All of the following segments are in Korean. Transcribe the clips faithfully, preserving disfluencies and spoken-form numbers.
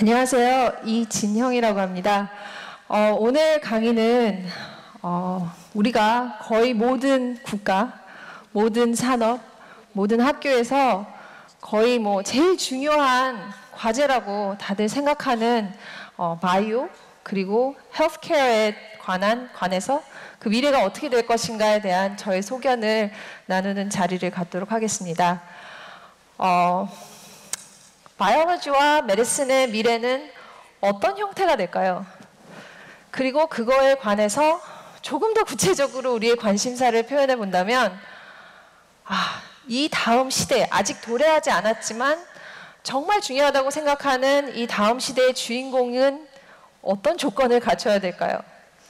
안녕하세요. 이진형이라고 합니다. 어, 오늘 강의는 어, 우리가 거의 모든 국가, 모든 산업, 모든 학교에서 거의 뭐 제일 중요한 과제라고 다들 생각하는 어, 바이오 그리고 헬스케어에 관한 관해서 그 미래가 어떻게 될 것인가에 대한 저의 소견을 나누는 자리를 갖도록 하겠습니다. 어, 바이올로지와 메디슨의 미래는 어떤 형태가 될까요? 그리고 그거에 관해서 조금 더 구체적으로 우리의 관심사를 표현해 본다면 아, 이 다음 시대, 아직 도래하지 않았지만 정말 중요하다고 생각하는 이 다음 시대의 주인공은 어떤 조건을 갖춰야 될까요?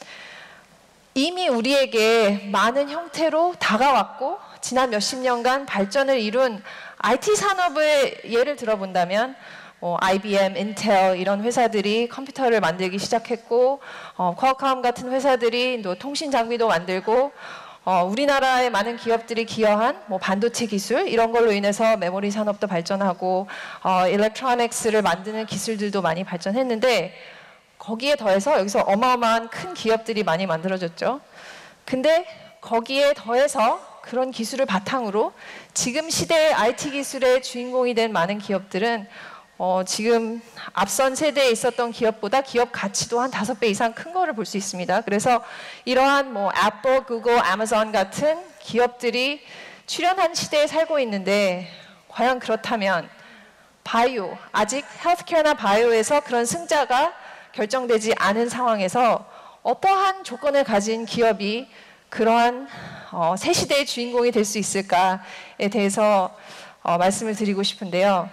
이미 우리에게 많은 형태로 다가왔고 지난 몇십 년간 발전을 이룬 아이티 산업의 예를 들어본다면 어, 아이비엠, 인텔 이런 회사들이 컴퓨터를 만들기 시작했고 어, 퀄컴 같은 회사들이 또 통신 장비도 만들고 어, 우리나라의 많은 기업들이 기여한 뭐 반도체 기술 이런 걸로 인해서 메모리 산업도 발전하고 어, 일렉트로닉스를 만드는 기술들도 많이 발전했는데 거기에 더해서 여기서 어마어마한 큰 기업들이 많이 만들어졌죠. 근데 거기에 더해서 그런 기술을 바탕으로 지금 시대의 아이티 기술의 주인공이 된 많은 기업들은 어, 지금 앞선 세대에 있었던 기업보다 기업 가치도 한 다섯 배 이상 큰 거를 볼 수 있습니다. 그래서 이러한 뭐 애플, 구글, 아마존 같은 기업들이 출현한 시대에 살고 있는데 과연 그렇다면 바이오, 아직 헬스케어나 바이오에서 그런 승자가 결정되지 않은 상황에서 어떠한 조건을 가진 기업이 그러한 어, 새 시대의 주인공이 될 수 있을까에 대해서 어, 말씀을 드리고 싶은데요.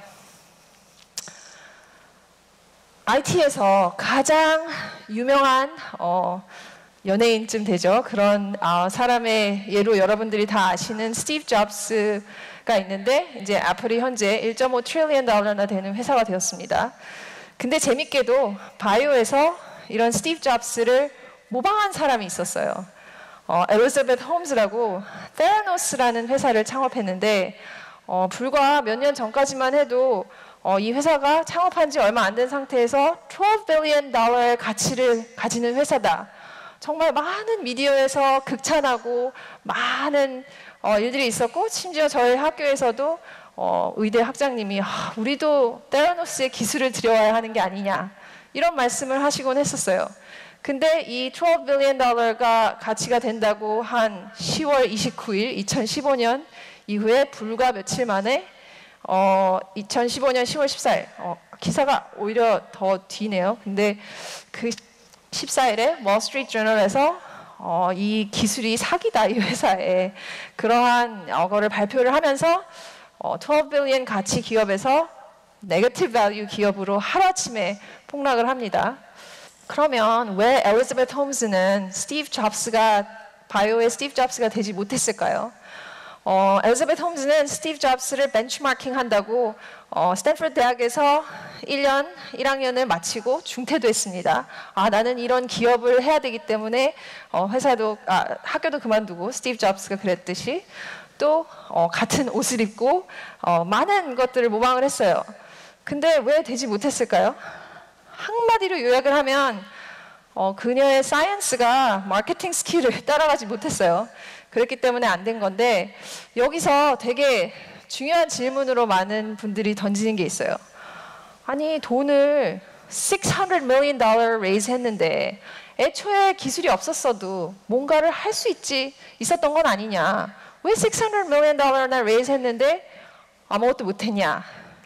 아이티에서 가장 유명한 어, 연예인쯤 되죠. 그런 어, 사람의 예로 여러분들이 다 아시는 스티브 잡스가 있는데 이제 애플이 현재 일 점 오 트릴리언 달러나 되는 회사가 되었습니다. 근데 재밌게도 바이오에서 이런 스티브 잡스를 모방한 사람이 있었어요. 어, 엘리자베트 홈즈라고 테라노스라는 회사를 창업했는데 어, 불과 몇 년 전까지만 해도 어, 이 회사가 창업한 지 얼마 안 된 상태에서 십이 빌리언 달러의 가치를 가지는 회사다. 정말 많은 미디어에서 극찬하고 많은 어, 일들이 있었고 심지어 저희 학교에서도 어, 의대 학장님이 아, 우리도 테라노스의 기술을 들여와야 하는 게 아니냐 이런 말씀을 하시곤 했었어요. 근데 이 십이 빌리언 달러가 가치가 된다고 한 시월 이십구일 이천십오 년 이후에 불과 며칠 만에 어, 이천십오 년 시월 십사일 어, 기사가 오히려 더 뒤네요. 근데 그 십사일에 월스트리트 저널에서 어, 이 기술이 사기다 이 회사에 그러한 어, 거를 발표를 하면서 어, 십이 빌리언 가치 기업에서 네거티브 밸류 기업으로 하루아침에 폭락을 합니다. 그러면 왜 엘리자베트 홈즈는 스티브 잡스가 바이오의 스티브 잡스가 되지 못했을까요? 어, 엘리자베트 홈즈는 스티브 잡스를 벤치마킹 한다고 어, 스탠포드 대학에서 일 년 일 학년을 마치고 중퇴도 했습니다. 아, 나는 이런 기업을 해야 되기 때문에 어, 회사도 아, 학교도 그만두고 스티브 잡스가 그랬듯이 또 어, 같은 옷을 입고 어, 많은 것들을 모방을 했어요. 근데 왜 되지 못했을까요? 한마디로 요약을 하면 어, 그녀의 사이언스가 마케팅 스킬을 따라가지 못했어요. 그렇기 때문에 안 된 건데 여기서 되게 중요한 질문으로 많은 분들이 던지는 게 있어요. 아니 돈을 육백 밀리언 달러 레이즈 했는데 애초에 기술이 없었어도 뭔가를 할 수 있지 있었던 건 아니냐. 왜 육백 밀리언 달러나 레이즈 했는데 아무것도 못했냐.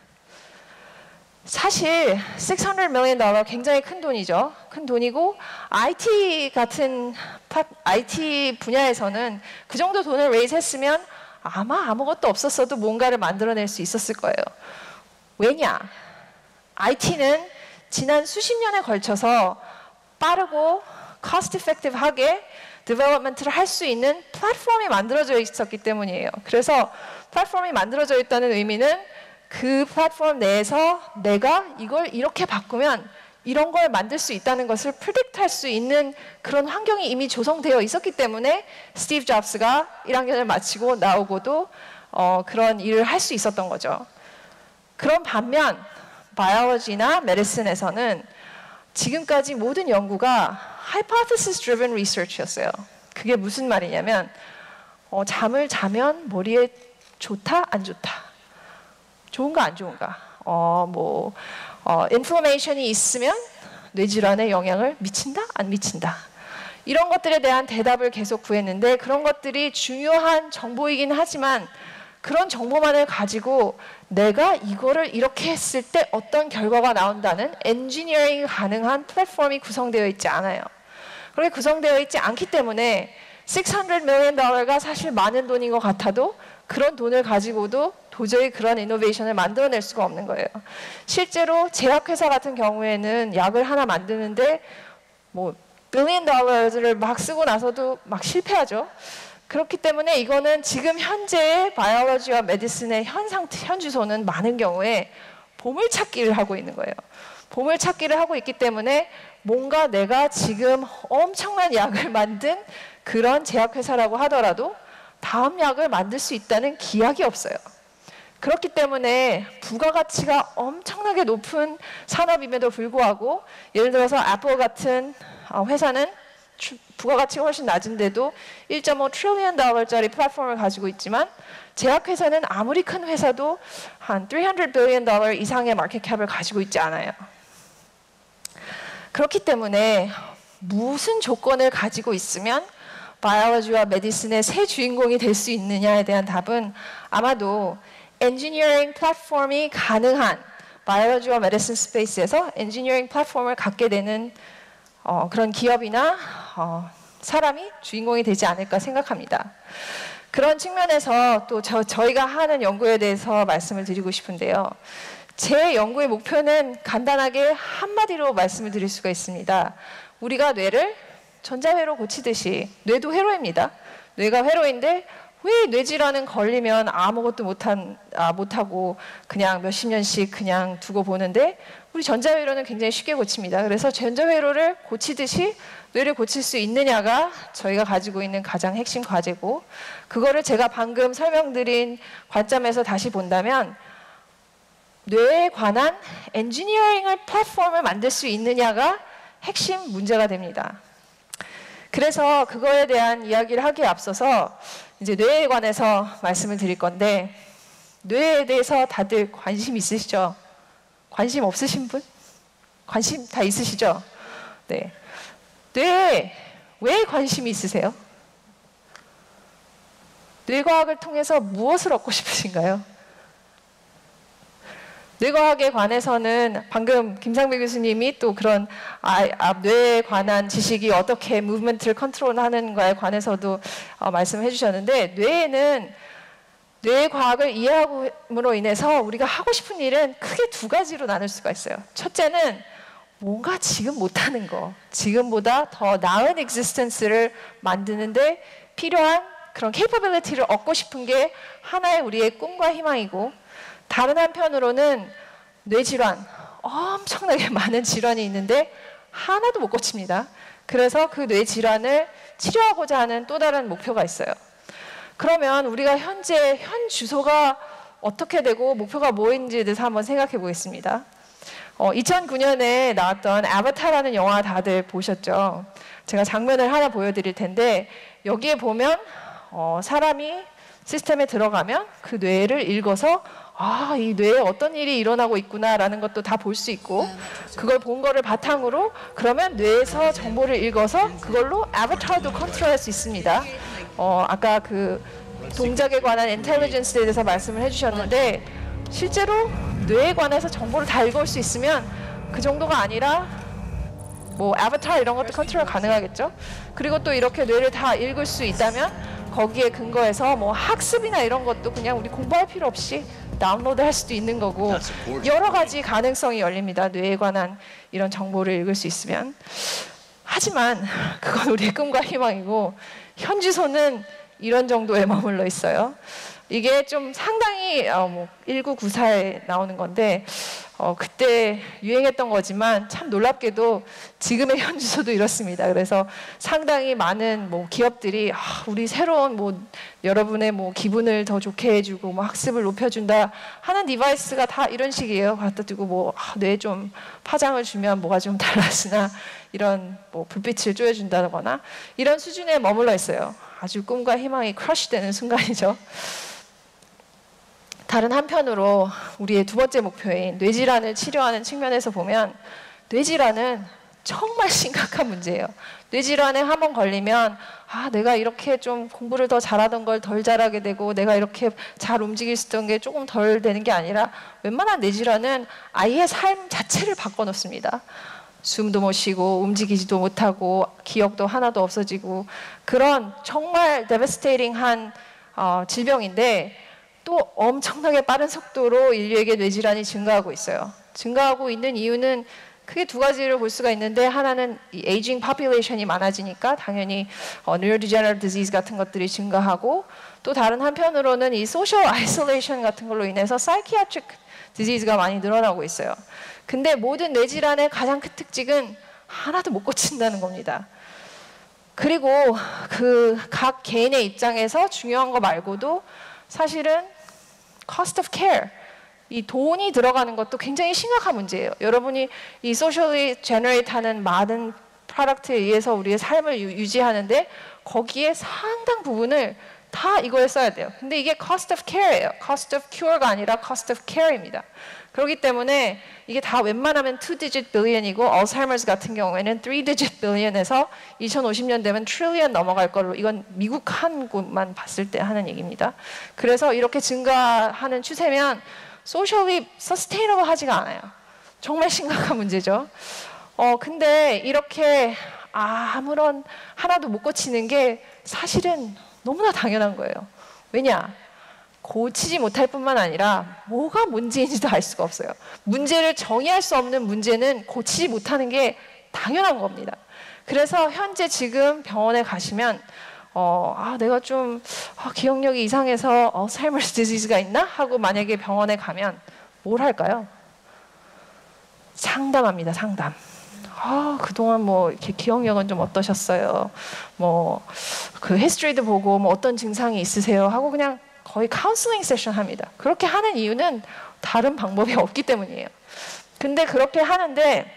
사실 육백 밀리언 달러 굉장히 큰 돈이죠. 큰 돈이고 아이티 같은 아이티 분야에서는 그 정도 돈을 레이즈 했으면 아마 아무것도 없었어도 뭔가를 만들어낼 수 있었을 거예요. 왜냐? 아이티는 지난 수십 년에 걸쳐서 빠르고 cost effective하게 디벨롭먼트를 할 수 있는 플랫폼이 만들어져 있었기 때문이에요. 그래서 플랫폼이 만들어져 있다는 의미는 그 플랫폼 내에서 내가 이걸 이렇게 바꾸면 이런 걸 만들 수 있다는 것을 프리딕트 할 수 있는 그런 환경이 이미 조성되어 있었기 때문에 스티브 잡스가 일 학년을 마치고 나오고도 어, 그런 일을 할 수 있었던 거죠. 그런 반면 바이올로지나 메디슨에서는 지금까지 모든 연구가 hypothesis driven research였어요. 그게 무슨 말이냐면 어, 잠을 자면 머리에 좋다 안 좋다, 좋은가 안 좋은가, 어, 뭐 어, 인플레이션이 있으면 뇌질환에 영향을 미친다 안 미친다, 이런 것들에 대한 대답을 계속 구했는데 그런 것들이 중요한 정보이긴 하지만 그런 정보만을 가지고 내가 이거를 이렇게 했을 때 어떤 결과가 나온다는 엔지니어링이 가능한 플랫폼이 구성되어 있지 않아요. 그렇게 구성되어 있지 않기 때문에 육백억 밀리언 달러가 사실 많은 돈인 것 같아도 그런 돈을 가지고도 도저히 그런 이노베이션을 만들어낼 수가 없는 거예요. 실제로 제약회사 같은 경우에는 약을 하나 만드는데 뭐 빌리언 달러를 막 쓰고 나서도 막 실패하죠. 그렇기 때문에 이거는 지금 현재의 바이올로지와 메디슨의 현 상태, 현 주소는 많은 경우에 보물찾기를 하고 있는 거예요. 보물찾기를 하고 있기 때문에 뭔가 내가 지금 엄청난 약을 만든 그런 제약회사라고 하더라도 다음 약을 만들 수 있다는 기약이 없어요. 그렇기 때문에 부가가치가 엄청나게 높은 산업임에도 불구하고 예를 들어서 애플 같은 회사는 부가가치가 훨씬 낮은데도 일 점 오 트릴리언 달러짜리 플랫폼을 가지고 있지만 제약회사는 아무리 큰 회사도 한 삼백 빌리언 달러 이상의 마켓캡을 가지고 있지 않아요. 그렇기 때문에 무슨 조건을 가지고 있으면 바이올로지와 메디슨의 새 주인공이 될 수 있느냐에 대한 답은 아마도 엔지니어링 플랫폼이 가능한 바이올로지와 메디슨 스페이스에서 엔지니어링 플랫폼을 갖게 되는 어, 그런 기업이나 어, 사람이 주인공이 되지 않을까 생각합니다. 그런 측면에서 또 저, 저희가 하는 연구에 대해서 말씀을 드리고 싶은데요. 제 연구의 목표는 간단하게 한마디로 말씀을 드릴 수가 있습니다. 우리가 뇌를 전자회로 고치듯이, 뇌도 회로입니다. 뇌가 회로인데 왜 뇌질환은 걸리면 아무것도 못한, 아, 못하고 그냥 몇십 년씩 그냥 두고 보는데 우리 전자회로는 굉장히 쉽게 고칩니다. 그래서 전자회로를 고치듯이 뇌를 고칠 수 있느냐가 저희가 가지고 있는 가장 핵심 과제고, 그거를 제가 방금 설명드린 관점에서 다시 본다면 뇌에 관한 엔지니어링을 플랫폼을 만들 수 있느냐가 핵심 문제가 됩니다. 그래서 그거에 대한 이야기를 하기에 앞서서 이제 뇌에 관해서 말씀을 드릴 건데, 뇌에 대해서 다들 관심 있으시죠? 관심 없으신 분? 관심 다 있으시죠? 네. 뇌에 왜 관심이 있으세요? 뇌과학을 통해서 무엇을 얻고 싶으신가요? 뇌과학에 관해서는 방금 김상배 교수님이 또 그런 아, 아, 뇌에 관한 지식이 어떻게 무브먼트를 컨트롤하는 거에 관해서도 어, 말씀해 주셨는데, 뇌에는 뇌과학을 이해함으로 인해서 우리가 하고 싶은 일은 크게 두 가지로 나눌 수가 있어요. 첫째는 뭔가 지금 못하는 거, 지금보다 더 나은 existence를 만드는데 필요한 그런 capability를 얻고 싶은 게 하나의 우리의 꿈과 희망이고, 다른 한편으로는 뇌질환, 엄청나게 많은 질환이 있는데 하나도 못 고칩니다. 그래서 그 뇌질환을 치료하고자 하는 또 다른 목표가 있어요. 그러면 우리가 현재 현 주소가 어떻게 되고 목표가 뭐인지에 대해서 한번 생각해 보겠습니다. 어, 이천구 년에 나왔던 아바타라는 영화 다들 보셨죠? 제가 장면을 하나 보여드릴 텐데, 여기에 보면 어, 사람이 시스템에 들어가면 그 뇌를 읽어서 아, 이 뇌에 어떤 일이 일어나고 있구나라는 것도 다 볼 수 있고, 그걸 본 거를 바탕으로 그러면 뇌에서 정보를 읽어서 그걸로 아바타도 컨트롤할 수 있습니다. 어, 아까 그 동작에 관한 인텔리전스에 대해서 말씀을 해주셨는데, 실제로 뇌에 관해서 정보를 다 읽을 수 있으면 그 정도가 아니라 뭐 아바타 이런 것도 컨트롤 가능하겠죠. 그리고 또 이렇게 뇌를 다 읽을 수 있다면 거기에 근거해서 뭐 학습이나 이런 것도 그냥 우리 공부할 필요 없이 다운로드 할 수도 있는 거고, 여러 가지 가능성이 열립니다. 뇌에 관한 이런 정보를 읽을 수 있으면. 하지만 그건 우리의 꿈과 희망이고, 현 주소는 이런 정도에 머물러 있어요. 이게 좀 상당히 어, 뭐 천구백구십사에 나오는 건데, 어, 그때 유행했던 거지만 참 놀랍게도 지금의 현주소도 이렇습니다. 그래서 상당히 많은 뭐 기업들이 아, 우리 새로운 뭐 여러분의 뭐 기분을 더 좋게 해주고 뭐 학습을 높여준다 하는 디바이스가 다 이런 식이에요. 갖다 두고 뭐 아, 뇌에 좀 파장을 주면 뭐가 좀 달라지나 이런 뭐 불빛을 쪼여준다거나 이런 수준에 머물러 있어요. 아주 꿈과 희망이 크러쉬되는 순간이죠. 다른 한편으로 우리의 두 번째 목표인 뇌질환을 치료하는 측면에서 보면 뇌질환은 정말 심각한 문제예요. 뇌질환에 한번 걸리면 아 내가 이렇게 좀 공부를 더 잘하던 걸 덜 잘하게 되고 내가 이렇게 잘 움직일 수 있던 게 조금 덜 되는 게 아니라 웬만한 뇌질환은 아이의 삶 자체를 바꿔놓습니다. 숨도 못 쉬고 움직이지도 못하고 기억도 하나도 없어지고 그런 정말 데vastating한 어, 질병인데 또 엄청나게 빠른 속도로 인류에게 뇌질환이 증가하고 있어요. 증가하고 있는 이유는 크게 두 가지를 볼 수가 있는데 하나는 이 에이징 포퓰레이션이 많아지니까 당연히 어, 뉴로디제너러티브 디지즈 같은 것들이 증가하고 또 다른 한편으로는 이 소셜 아이솔레이션 같은 걸로 인해서 사이키아트릭 디지즈가 많이 늘어나고 있어요. 근데 모든 뇌질환의 가장 큰 특징은 하나도 못 고친다는 겁니다. 그리고 그 각 개인의 입장에서 중요한 거 말고도 사실은 cost of care, 이 돈이 들어가는 것도 굉장히 심각한 문제예요. 여러분이 이 socially generate 하는 많은 프로덕트에 의해서 우리의 삶을 유, 유지하는데 거기에 상당 부분을 다 이거에 써야 돼요. 근데 이게 cost of care예요. cost of cure가 아니라 cost of care입니다. 그렇기 때문에 이게 다 웬만하면 two digit billion이고 알츠하이머스 같은 경우에는 three digit billion에서 이천오십 년 되면 trillion 넘어갈 걸로 이건 미국 한 곳만 봤을 때 하는 얘기입니다. 그래서 이렇게 증가하는 추세면 socially sustainable 하지가 않아요. 정말 심각한 문제죠. 어 근데 이렇게 아무런 하나도 못 고치는 게 사실은 너무나 당연한 거예요. 왜냐? 고치지 못할 뿐만 아니라 뭐가 문제인지도 알 수가 없어요. 문제를 정의할 수 없는 문제는 고치지 못하는 게 당연한 겁니다. 그래서 현재 지금 병원에 가시면 어, 아, 내가 좀 아, 기억력이 이상해서 알츠하이머스 디지즈가 있나? 하고 만약에 병원에 가면 뭘 할까요? 상담합니다. 상담. 아, 그동안 뭐 이렇게 기억력은 좀 어떠셨어요? 뭐 그 히스토리도 보고 뭐 어떤 증상이 있으세요? 하고 그냥 거의 카운슬링 세션 합니다. 그렇게 하는 이유는 다른 방법이 없기 때문이에요. 근데 그렇게 하는데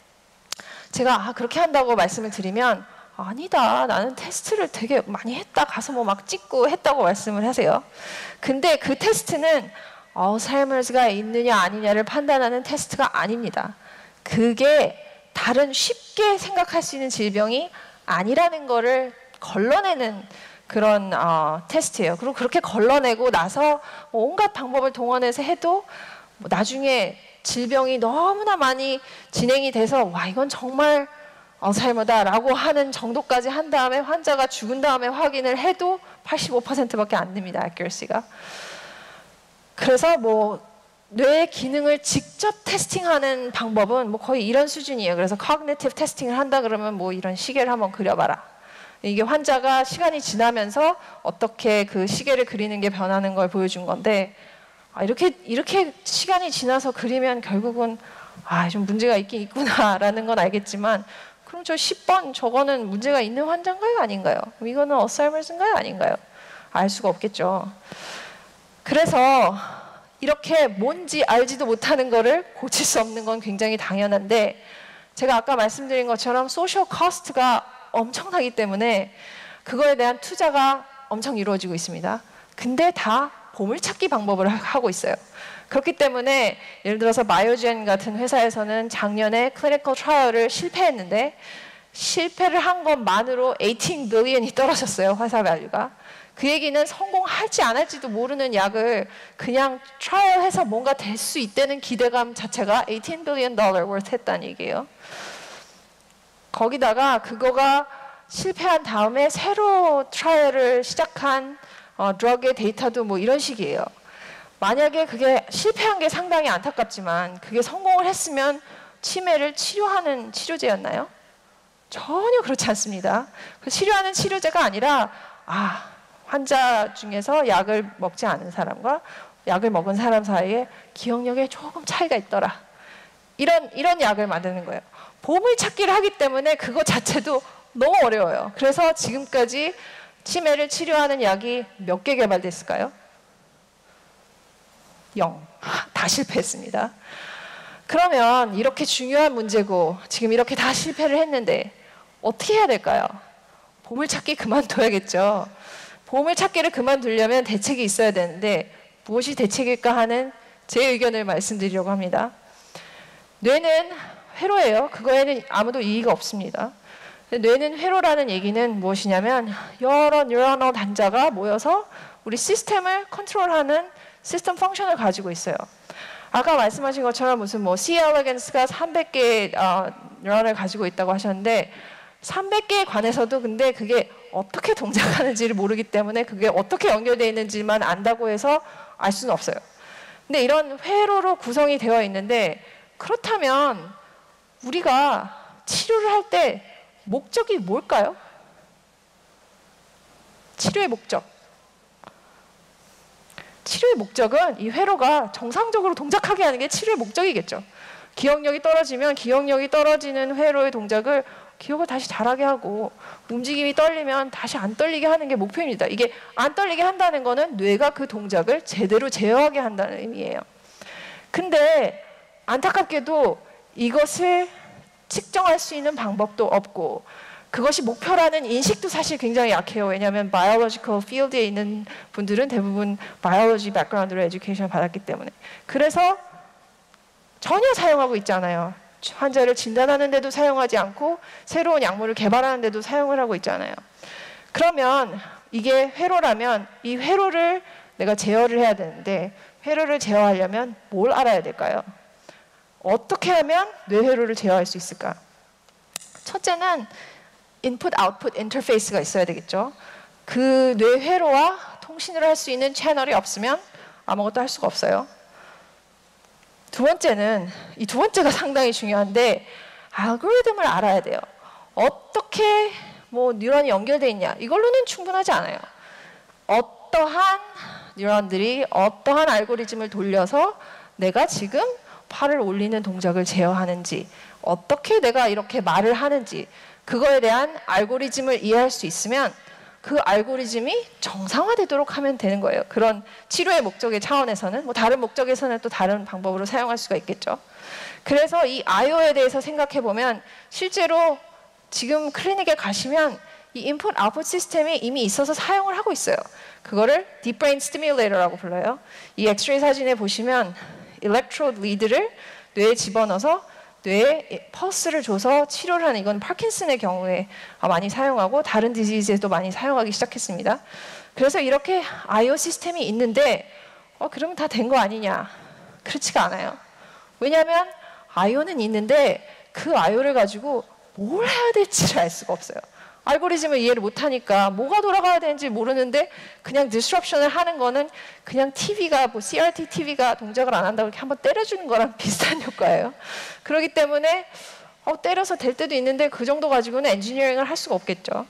제가 아, 그렇게 한다고 말씀을 드리면 아니다. 나는 테스트를 되게 많이 했다. 가서 뭐 막 찍고 했다고 말씀을 하세요. 근데 그 테스트는 알츠하이머스가 있느냐 아니냐를 판단하는 테스트가 아닙니다. 그게 다른 쉽게 생각할 수 있는 질병이 아니라는 거를 걸러내는 그런 어, 테스트예요. 그리고 그렇게 걸러내고 나서 뭐 온갖 방법을 동원해서 해도 뭐 나중에 질병이 너무나 많이 진행이 돼서 와 이건 정말 알츠하이머다라고 하는 정도까지 한 다음에 환자가 죽은 다음에 확인을 해도 팔십오 퍼센트밖에 안 됩니다. accuracy가. 그래서 뭐 뇌 기능을 직접 테스팅하는 방법은 뭐 거의 이런 수준이에요. 그래서 cognitive 테스팅을 한다 그러면 뭐 이런 시계를 한번 그려봐라. 이게 환자가 시간이 지나면서 어떻게 그 시계를 그리는 게 변하는 걸 보여준 건데 아, 이렇게 이렇게 시간이 지나서 그리면 결국은 아, 좀 문제가 있긴 있구나라는 건 알겠지만 그럼 저 십 번 저거는 문제가 있는 환자인가요? 아닌가요? 이거는 알츠하이머스인가요? 아닌가요? 알 수가 없겠죠. 그래서 이렇게 뭔지 알지도 못하는 거를 고칠 수 없는 건 굉장히 당연한데 제가 아까 말씀드린 것처럼 소셜 커스트가 엄청나기 때문에 그거에 대한 투자가 엄청 이루어지고 있습니다. 근데 다 보물찾기 방법을 하고 있어요. 그렇기 때문에 예를 들어서 바이오젠 같은 회사에서는 작년에 클리니컬 트라이얼을 실패했는데 실패를 한 것만으로 eighteen billion이 떨어졌어요. 회사 밸류가. 그 얘기는 성공할지 안 할지도 모르는 약을 그냥 트라이얼해서 뭔가 될 수 있다는 기대감 자체가 eighteen billion dollar worth 했다는 얘기예요. 거기다가 그거가 실패한 다음에 새로 트라이얼을 시작한 어, 드럭의 데이터도 뭐 이런 식이에요. 만약에 그게 실패한 게 상당히 안타깝지만 그게 성공을 했으면 치매를 치료하는 치료제였나요? 전혀 그렇지 않습니다. 그 치료하는 치료제가 아니라 아 환자 중에서 약을 먹지 않은 사람과 약을 먹은 사람 사이에 기억력에 조금 차이가 있더라. 이런 이런 약을 만드는 거예요. 보물찾기를 하기 때문에 그거 자체도 너무 어려워요. 그래서 지금까지 치매를 치료하는 약이 몇 개 개발됐을까요? 영. 다 실패했습니다. 그러면 이렇게 중요한 문제고 지금 이렇게 다 실패를 했는데 어떻게 해야 될까요? 보물찾기 그만둬야겠죠. 보물찾기를 그만두려면 대책이 있어야 되는데 무엇이 대책일까 하는 제 의견을 말씀드리려고 합니다. 뇌는 회로예요. 그거에는 아무도 이의가 없습니다. 뇌는 회로라는 얘기는 무엇이냐면 여러 뉴런al 단자가 모여서 우리 시스템을 컨트롤하는 시스템 펑션을 가지고 있어요. 아까 말씀하신 것처럼 무슨 뭐 C. elegance가 삼백 개의 어, 뉴런을 가지고 있다고 하셨는데 삼백 개에 관해서도 근데 그게 어떻게 동작하는지를 모르기 때문에 그게 어떻게 연결되어 있는지만 안다고 해서 알 수는 없어요. 근데 이런 회로로 구성이 되어 있는데 그렇다면 우리가 치료를 할 때 목적이 뭘까요? 치료의 목적. 치료의 목적은 이 회로가 정상적으로 동작하게 하는 게 치료의 목적이겠죠. 기억력이 떨어지면 기억력이 떨어지는 회로의 동작을 기억을 다시 잘하게 하고 움직임이 떨리면 다시 안 떨리게 하는 게 목표입니다. 이게 안 떨리게 한다는 거는 뇌가 그 동작을 제대로 제어하게 한다는 의미예요. 근데 안타깝게도 이것을 측정할 수 있는 방법도 없고 그것이 목표라는 인식도 사실 굉장히 약해요. 왜냐하면 biological field에 있는 분들은 대부분 biology background로 에듀케이션을 받았기 때문에. 그래서 전혀 사용하고 있잖아요. 환자를 진단하는 데도 사용하지 않고 새로운 약물을 개발하는 데도 사용을 하고 있잖아요. 그러면 이게 회로라면 이 회로를 내가 제어를 해야 되는데 회로를 제어하려면 뭘 알아야 될까요? 어떻게 하면 뇌회로를 제어할 수 있을까? 첫째는 인풋 아웃풋 인터페이스가 있어야 되겠죠. 그 뇌회로와 통신을 할 수 있는 채널이 없으면 아무것도 할 수가 없어요. 두 번째는 이 두 번째가 상당히 중요한데 알고리즘을 알아야 돼요. 어떻게 뭐 뉴런이 연결되어 있냐 이걸로는 충분하지 않아요. 어떠한 뉴런들이 어떠한 알고리즘을 돌려서 내가 지금 팔을 올리는 동작을 제어하는지 어떻게 내가 이렇게 말을 하는지 그거에 대한 알고리즘을 이해할 수 있으면 그 알고리즘이 정상화되도록 하면 되는 거예요. 그런 치료의 목적의 차원에서는 뭐 다른 목적에서는 또 다른 방법으로 사용할 수가 있겠죠. 그래서 이 아이오에 대해서 생각해 보면 실제로 지금 클리닉에 가시면 이 인풋 아웃풋 시스템이 이미 있어서 사용을 하고 있어요. 그거를 Deep Brain Stimulator라고 불러요. 이 엑스레이 사진에 보시면 일렉트로드 리드를 뇌에 집어넣어서 뇌에 펄스를 줘서 치료를 하는 이건 파킨슨의 경우에 많이 사용하고 다른 디지즈에도 많이 사용하기 시작했습니다. 그래서 이렇게 아이오 시스템이 있는데 어, 그러면 다 된 거 아니냐? 그렇지가 않아요. 왜냐하면 아이오는 있는데 그 아이오를 가지고 뭘 해야 될지를 알 수가 없어요. 알고리즘을 이해를 못하니까 뭐가 돌아가야 되는지 모르는데 그냥 디스럽션을 하는 거는 그냥 티비가 뭐 씨알티 티비가 동작을 안 한다고 이렇게 한번 때려주는 거랑 비슷한 효과예요. 그렇기 때문에 어, 때려서 될 때도 있는데 그 정도 가지고는 엔지니어링을 할 수가 없겠죠.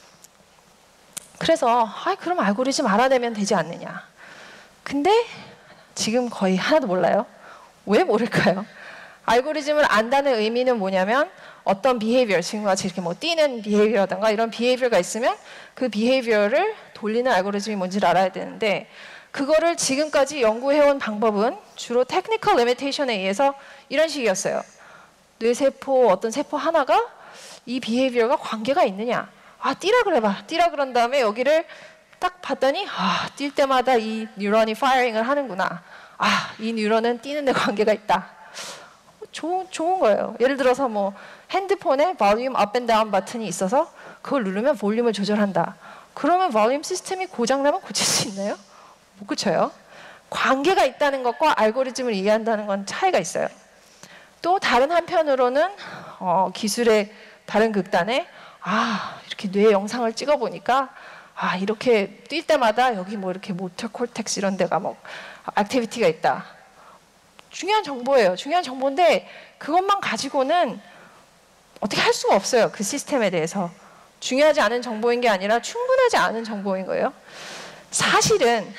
그래서 아, 그럼 알고리즘 알아내면 되지 않느냐. 근데 지금 거의 하나도 몰라요. 왜 모를까요? 알고리즘을 안다는 의미는 뭐냐면 어떤 behavior, 지금같이 이렇게 뭐 뛰는 behavior라든가 이런 behavior가 있으면 그 behavior를 돌리는 알고리즘이 뭔지를 알아야 되는데 그거를 지금까지 연구해온 방법은 주로 technical limitation에 의해서 이런 식이었어요. 뇌세포 어떤 세포 하나가 이 behavior과 관계가 있느냐. 아, 뛰라 그래봐. 뛰라 그런 다음에 여기를 딱 봤더니 아, 뛸 때마다 이 뉴런이 파이어링을 하는구나. 아, 이 뉴런은 뛰는 데 관계가 있다. 좋은, 좋은 거예요. 예를 들어서 뭐 핸드폰에 볼륨 업 앤 다운 버튼이 있어서 그걸 누르면 볼륨을 조절한다. 그러면 볼륨 시스템이 고장나면 고칠 수 있나요? 못 고쳐요. 관계가 있다는 것과 알고리즘을 이해한다는 건 차이가 있어요. 또 다른 한편으로는 어, 기술의 다른 극단에 아, 이렇게 뇌 영상을 찍어보니까 아, 이렇게 뛸 때마다 여기 뭐 이렇게 모터 콜텍스 이런 데가 뭐 액티비티가 있다. 중요한 정보예요. 중요한 정보인데 그것만 가지고는 어떻게 할 수가 없어요. 그 시스템에 대해서. 중요하지 않은 정보인 게 아니라 충분하지 않은 정보인 거예요. 사실은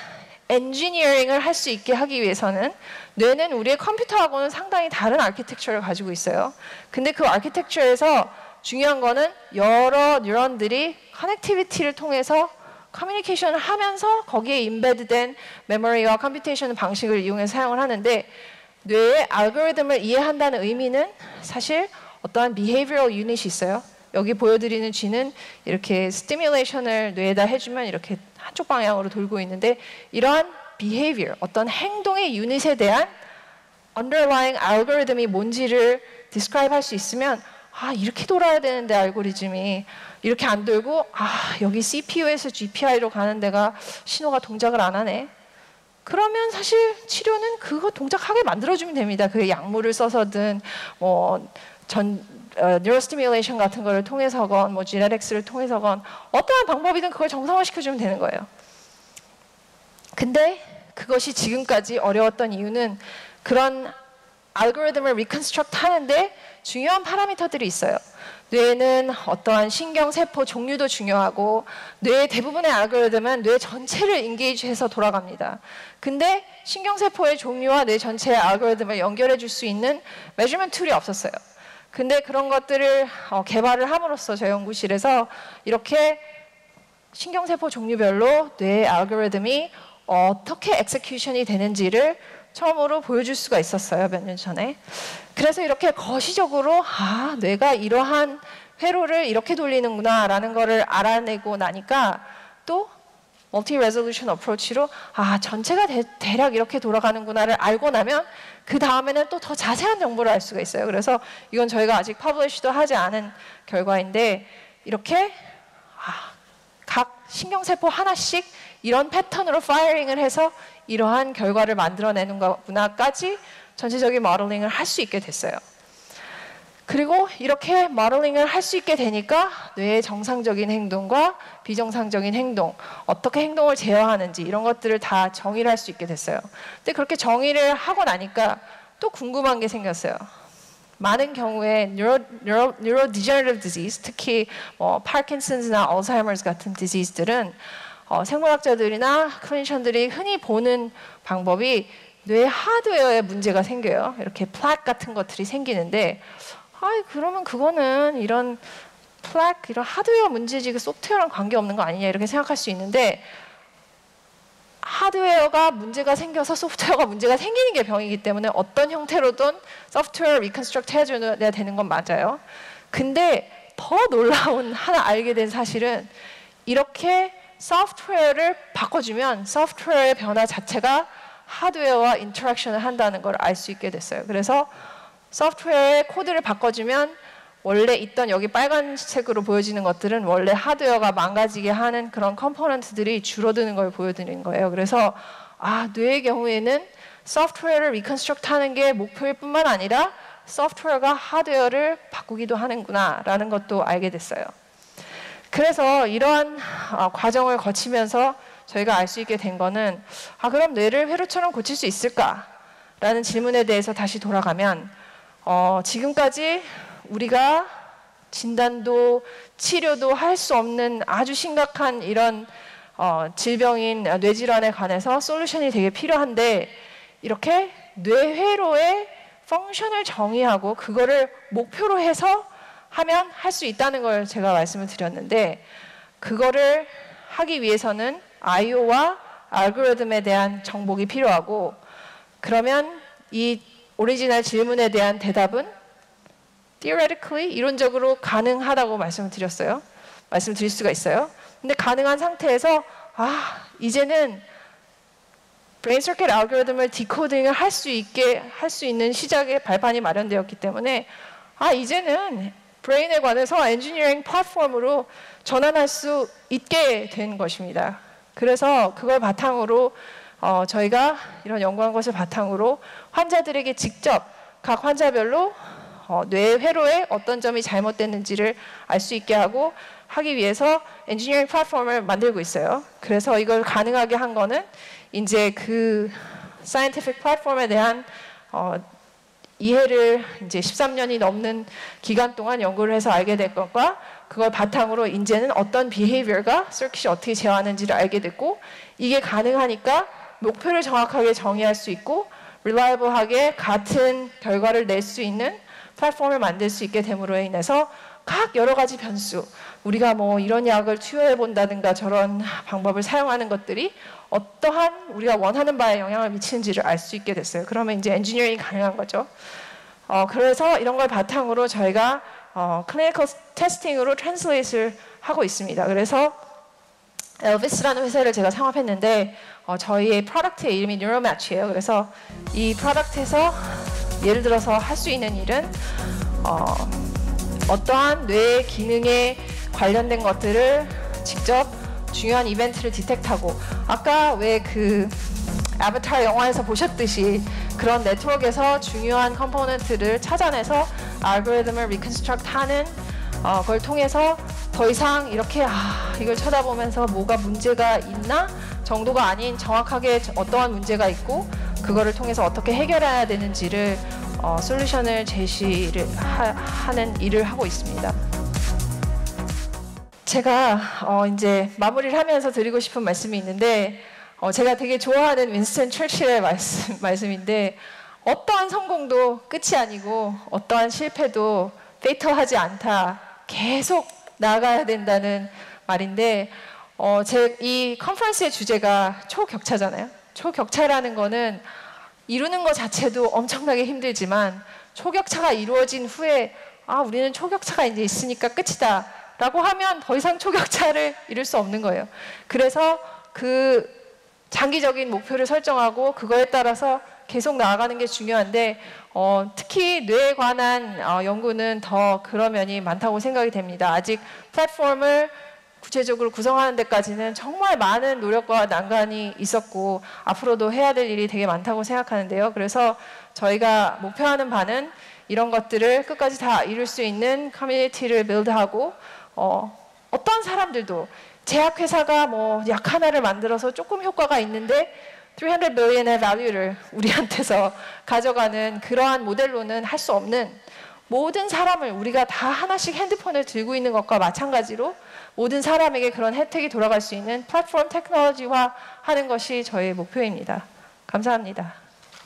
엔지니어링을 할 수 있게 하기 위해서는 뇌는 우리의 컴퓨터하고는 상당히 다른 아키텍처를 가지고 있어요. 근데 그 아키텍처에서 중요한 거는 여러 뉴런들이 커넥티비티를 통해서 커뮤니케이션을 하면서 거기에 임베드된 메모리와 컴퓨테이션 방식을 이용해서 사용을 하는데 뇌의 알고리즘을 이해한다는 의미는 사실 어떠한 behavioral unit이 있어요. 여기 보여드리는 쥐는 이렇게 스티뮬레이션을 뇌에다 해주면 이렇게 한쪽 방향으로 돌고 있는데 이러한 behavior, 어떤 행동의 유닛에 대한 underlying 알고리즘이 뭔지를 describe 할 수 있으면 아 이렇게 돌아야 되는데 알고리즘이 이렇게 안 돌고 아 여기 씨피유에서 지피아이로 가는 데가 신호가 동작을 안 하네. 그러면 사실 치료는 그거 동작하게 만들어주면 됩니다. 그게 약물을 써서든 뭐 전 어, 뉴로스티뮬레이션 같은 거를 통해서건 뭐 지네틱스를 통해서건 어떠한 방법이든 그걸 정상화시켜주면 되는 거예요. 근데 그것이 지금까지 어려웠던 이유는 그런 알고리즘을 리컨스트럭트 하는데 중요한 파라미터들이 있어요. 뇌는 어떠한 신경세포 종류도 중요하고 뇌의 대부분의 알고리즘은 뇌 전체를 인게이지해서 돌아갑니다. 근데 신경세포의 종류와 뇌 전체의 알고리즘을 연결해 줄 수 있는 메저먼트 툴이 없었어요. 근데 그런 것들을 어, 개발을 함으로써 저희 연구실에서 이렇게 신경세포 종류별로 뇌의 알고리즘이 어떻게 엑세큐션이 되는지를 처음으로 보여줄 수가 있었어요. 몇 년 전에. 그래서 이렇게 거시적으로 아 뇌가 이러한 회로를 이렇게 돌리는구나 라는 거를 알아내고 나니까 또 멀티 레졸루션 어프로치로 아 전체가 대, 대략 이렇게 돌아가는구나를 알고 나면 그 다음에는 또 더 자세한 정보를 알 수가 있어요. 그래서 이건 저희가 아직 퍼블리시도 하지 않은 결과인데 이렇게 아, 각 신경세포 하나씩 이런 패턴으로 파이어링을 해서 이러한 결과를 만들어내는 거구나까지 전체적인 모델링을 할 수 있게 됐어요. 그리고 이렇게 모델링을 할 수 있게 되니까 뇌의 정상적인 행동과 비정상적인 행동, 어떻게 행동을 제어하는지 이런 것들을 다 정의를 할 수 있게 됐어요. 근데 그렇게 정의를 하고 나니까 또 궁금한 게 생겼어요. 많은 경우에 뉴로, 뉴로, 뉴로디저너티브 디지즈, 특히 뭐 파킨슨스나 알츠하이머스 같은 디지즈들은 어, 생물학자들이나 클리니션들이 흔히 보는 방법이 뇌 하드웨어에 문제가 생겨요. 이렇게 플렉 같은 것들이 생기는데 아이 그러면 그거는 이런 플렉, 이런 하드웨어 문제지 그 소프트웨어랑 관계없는 거 아니냐 이렇게 생각할 수 있는데 하드웨어가 문제가 생겨서 소프트웨어가 문제가 생기는 게 병이기 때문에 어떤 형태로든 소프트웨어를 리컨스트럭트 해줘야 되는 건 맞아요. 근데 더 놀라운 하나 알게 된 사실은 이렇게 소프트웨어를 바꿔주면 소프트웨어의 변화 자체가 하드웨어와 인터랙션을 한다는 걸 알 수 있게 됐어요. 그래서 소프트웨어의 코드를 바꿔주면 원래 있던 여기 빨간색으로 보여지는 것들은 원래 하드웨어가 망가지게 하는 그런 컴포넌트들이 줄어드는 걸 보여드리는 거예요. 그래서 아 뇌의 경우에는 소프트웨어를 리컨스트럭트 하는 게 목표일 뿐만 아니라 소프트웨어가 하드웨어를 바꾸기도 하는구나 라는 것도 알게 됐어요. 그래서 이러한 어, 과정을 거치면서 저희가 알 수 있게 된 거는 아 그럼 뇌를 회로처럼 고칠 수 있을까? 라는 질문에 대해서 다시 돌아가면 어, 지금까지 우리가 진단도 치료도 할 수 없는 아주 심각한 이런 어, 질병인 뇌질환에 관해서 솔루션이 되게 필요한데 이렇게 뇌회로의 펑션을 정의하고 그거를 목표로 해서 하면 할 수 있다는 걸 제가 말씀을 드렸는데 그거를 하기 위해서는 아이오와 알고리즘에 대한 정복이 필요하고 그러면 이 오리지널 질문에 대한 대답은 theoretically, 이론적으로 가능하다고 말씀을 드렸어요. 말씀을 드릴 수가 있어요. 근데 가능한 상태에서 아 이제는 브레인 서킷 알고리즘을 디코딩을 할 수 있게 할 수 있는 시작의 발판이 마련되었기 때문에 아 이제는 브레인에 관해서 엔지니어링 플랫폼으로 전환할 수 있게 된 것입니다. 그래서 그걸 바탕으로 어, 저희가 이런 연구한 것을 바탕으로 환자들에게 직접 각 환자별로 어, 뇌 회로에 어떤 점이 잘못됐는지를 알 수 있게 하고 하기 위해서 엔지니어링 플랫폼을 만들고 있어요. 그래서 이걸 가능하게 한 거는 이제 그 사이언티픽 플랫폼에 대한 어, 이해를 이제 십삼 년이 넘는 기간 동안 연구를 해서 알게 된 것과 그걸 바탕으로 이제는 어떤 behavior가 서킷이 어떻게 제어하는지를 알게 됐고 이게 가능하니까 목표를 정확하게 정의할 수 있고 reliable하게 같은 결과를 낼 수 있는 플랫폼을 만들 수 있게 됨으로 인해서 각 여러 가지 변수, 우리가 뭐 이런 약을 투여해 본다든가 저런 방법을 사용하는 것들이 어떠한 우리가 원하는 바에 영향을 미치는지를 알 수 있게 됐어요. 그러면 이제 엔지니어링이 가능한 거죠. 어, 그래서 이런 걸 바탕으로 저희가 어, 클리니컬 테스팅으로 트랜슬레이트를 하고 있습니다. 그래서 엘비스라는 회사를 제가 창업했는데 어, 저희의 프로덕트의 이름이 뉴로매치예요. 그래서 이 프로덕트에서 예를 들어서 할 수 있는 일은 어, 어떠한 뇌 기능에 관련된 것들을 직접 중요한 이벤트를 디텍트하고, 아까 왜 그 아바타 영화에서 보셨듯이 그런 네트워크에서 중요한 컴포넌트를 찾아내서 알고리즘을 리컨스트럭트 하는 어, 걸 통해서 더 이상 이렇게 아, 이걸 쳐다보면서 뭐가 문제가 있나 정도가 아닌 정확하게 어떠한 문제가 있고 그거를 통해서 어떻게 해결해야 되는지를 어, 솔루션을 제시를 하, 하는 일을 하고 있습니다. 제가 어, 이제 마무리를 하면서 드리고 싶은 말씀이 있는데 어, 제가 되게 좋아하는 윈스턴 처칠의 말씀, 말씀인데 어떠한 성공도 끝이 아니고 어떠한 실패도 페이터하지 않다. 계속 나아가야 된다는 말인데 어, 제 이 컨퍼런스의 주제가 초격차잖아요. 초격차라는 거는 이루는 것 자체도 엄청나게 힘들지만 초격차가 이루어진 후에 아 우리는 초격차가 이제 있으니까 끝이다 라고 하면 더 이상 초격차를 이룰 수 없는 거예요. 그래서 그 장기적인 목표를 설정하고 그거에 따라서 계속 나아가는 게 중요한데 어, 특히 뇌에 관한 어, 연구는 더 그런 면이 많다고 생각이 됩니다. 아직 플랫폼을 구체적으로 구성하는 데까지는 정말 많은 노력과 난관이 있었고 앞으로도 해야 될 일이 되게 많다고 생각하는데요. 그래서 저희가 목표하는 바는 이런 것들을 끝까지 다 이룰 수 있는 커뮤니티를 빌드하고 어, 어떤 사람들도 제약회사가 뭐 약 하나를 만들어서 조금 효과가 있는데 삼백 빌리언의 value를 우리한테서 가져가는 그러한 모델로는 할 수 없는, 모든 사람을 우리가 다 하나씩 핸드폰을 들고 있는 것과 마찬가지로 모든 사람에게 그런 혜택이 돌아갈 수 있는 플랫폼 테크놀로지화 하는 것이 저의 목표입니다. 감사합니다.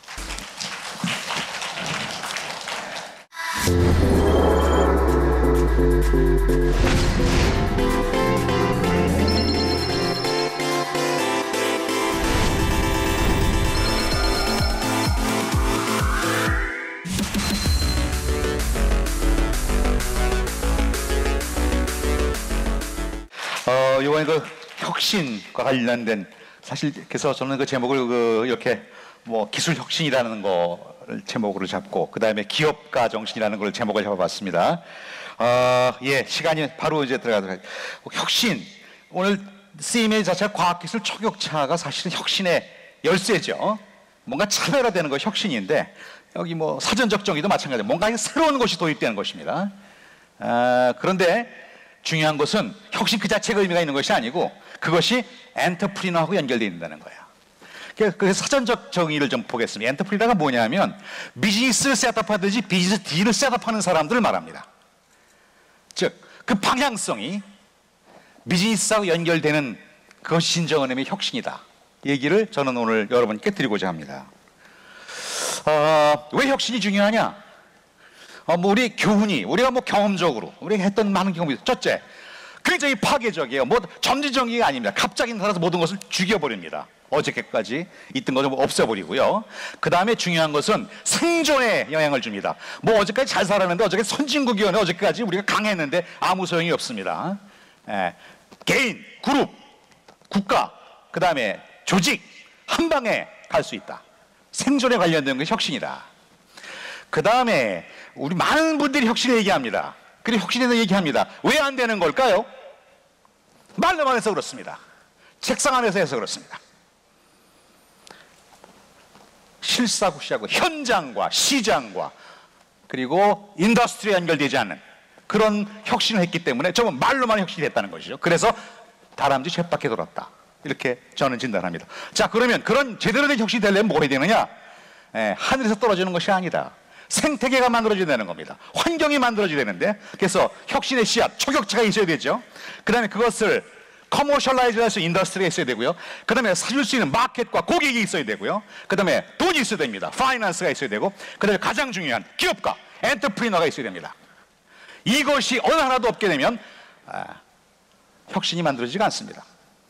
어, 이번에 그 혁신과 관련된, 사실 그래서 저는 그 제목을 그 이렇게 뭐 기술 혁신이라는 거를 제목으로 잡고 그 다음에 기업가 정신이라는 걸 제목을 잡아봤습니다. 어, 예, 시간이 바로 이제 들어가도록 하겠습니다. 혁신, 오늘 쓰임의 자체가 과학기술 초격차가 사실은 혁신의 열쇠죠. 뭔가 차별화되는 것이 혁신인데 여기 뭐 사전적 정의도 마찬가지예요. 뭔가 새로운 것이 도입되는 것입니다. 아, 그런데 중요한 것은 혁신 그 자체가 의미가 있는 것이 아니고 그것이 엔터프리너하고 연결되어 있다는 거예요. 그래서 사전적 정의를 좀 보겠습니다. 엔터프리너가 뭐냐면 비즈니스를 셋업하듯이 비즈니스 딜을 셋업하는 사람들을 말합니다. 즉, 그 방향성이 비즈니스하고 연결되는 그것이 진정한 의미의 혁신이다. 얘기를 저는 오늘 여러분께 드리고자 합니다. 어, 왜 혁신이 중요하냐? 어, 뭐 우리 교훈이, 우리가 뭐 경험적으로 우리가 했던 많은 경험이, 첫째, 굉장히 파괴적이에요. 뭐 점진정의가 아닙니다. 갑자기 나타나서 모든 것을 죽여버립니다. 어저께까지 있던 것을 없애버리고요. 그 다음에 중요한 것은 생존에 영향을 줍니다. 뭐 어제까지 잘 살았는데 어저께 선진국이었는데 어저께까지 우리가 강했는데 아무 소용이 없습니다. 예. 개인, 그룹, 국가, 그 다음에 조직 한 방에 갈 수 있다. 생존에 관련된 것이 혁신이다. 그 다음에 우리 많은 분들이 혁신을 얘기합니다. 그리고 혁신에 대해서 얘기합니다. 왜 안 되는 걸까요? 말로만 해서 그렇습니다. 책상 안에서 해서 그렇습니다. 실사구시하고 현장과 시장과 그리고 인더스트리에 연결되지 않는 그런 혁신을 했기 때문에 정말 말로만 혁신이 됐다는 것이죠. 그래서 다람쥐 쳇바퀴 돌았다. 이렇게 저는 진단합니다. 자, 그러면 그런 제대로 된 혁신이 되려면 뭐 해야 되느냐? 예, 하늘에서 떨어지는 것이 아니다. 생태계가 만들어져야 되는 겁니다. 환경이 만들어져야 되는데, 그래서 혁신의 씨앗, 초격차가 있어야 되죠. 그 다음에 그것을 커머셜라이즈 할 수 있는 인더스트리가 있어야 되고요. 그 다음에 사줄 수 있는 마켓과 고객이 있어야 되고요. 그 다음에 돈이 있어야 됩니다. 파이낸스가 있어야 되고, 그 다음에 가장 중요한 기업가, 엔터프리너가 있어야 됩니다. 이것이 어느 하나도 없게 되면 아, 혁신이 만들어지지가 않습니다.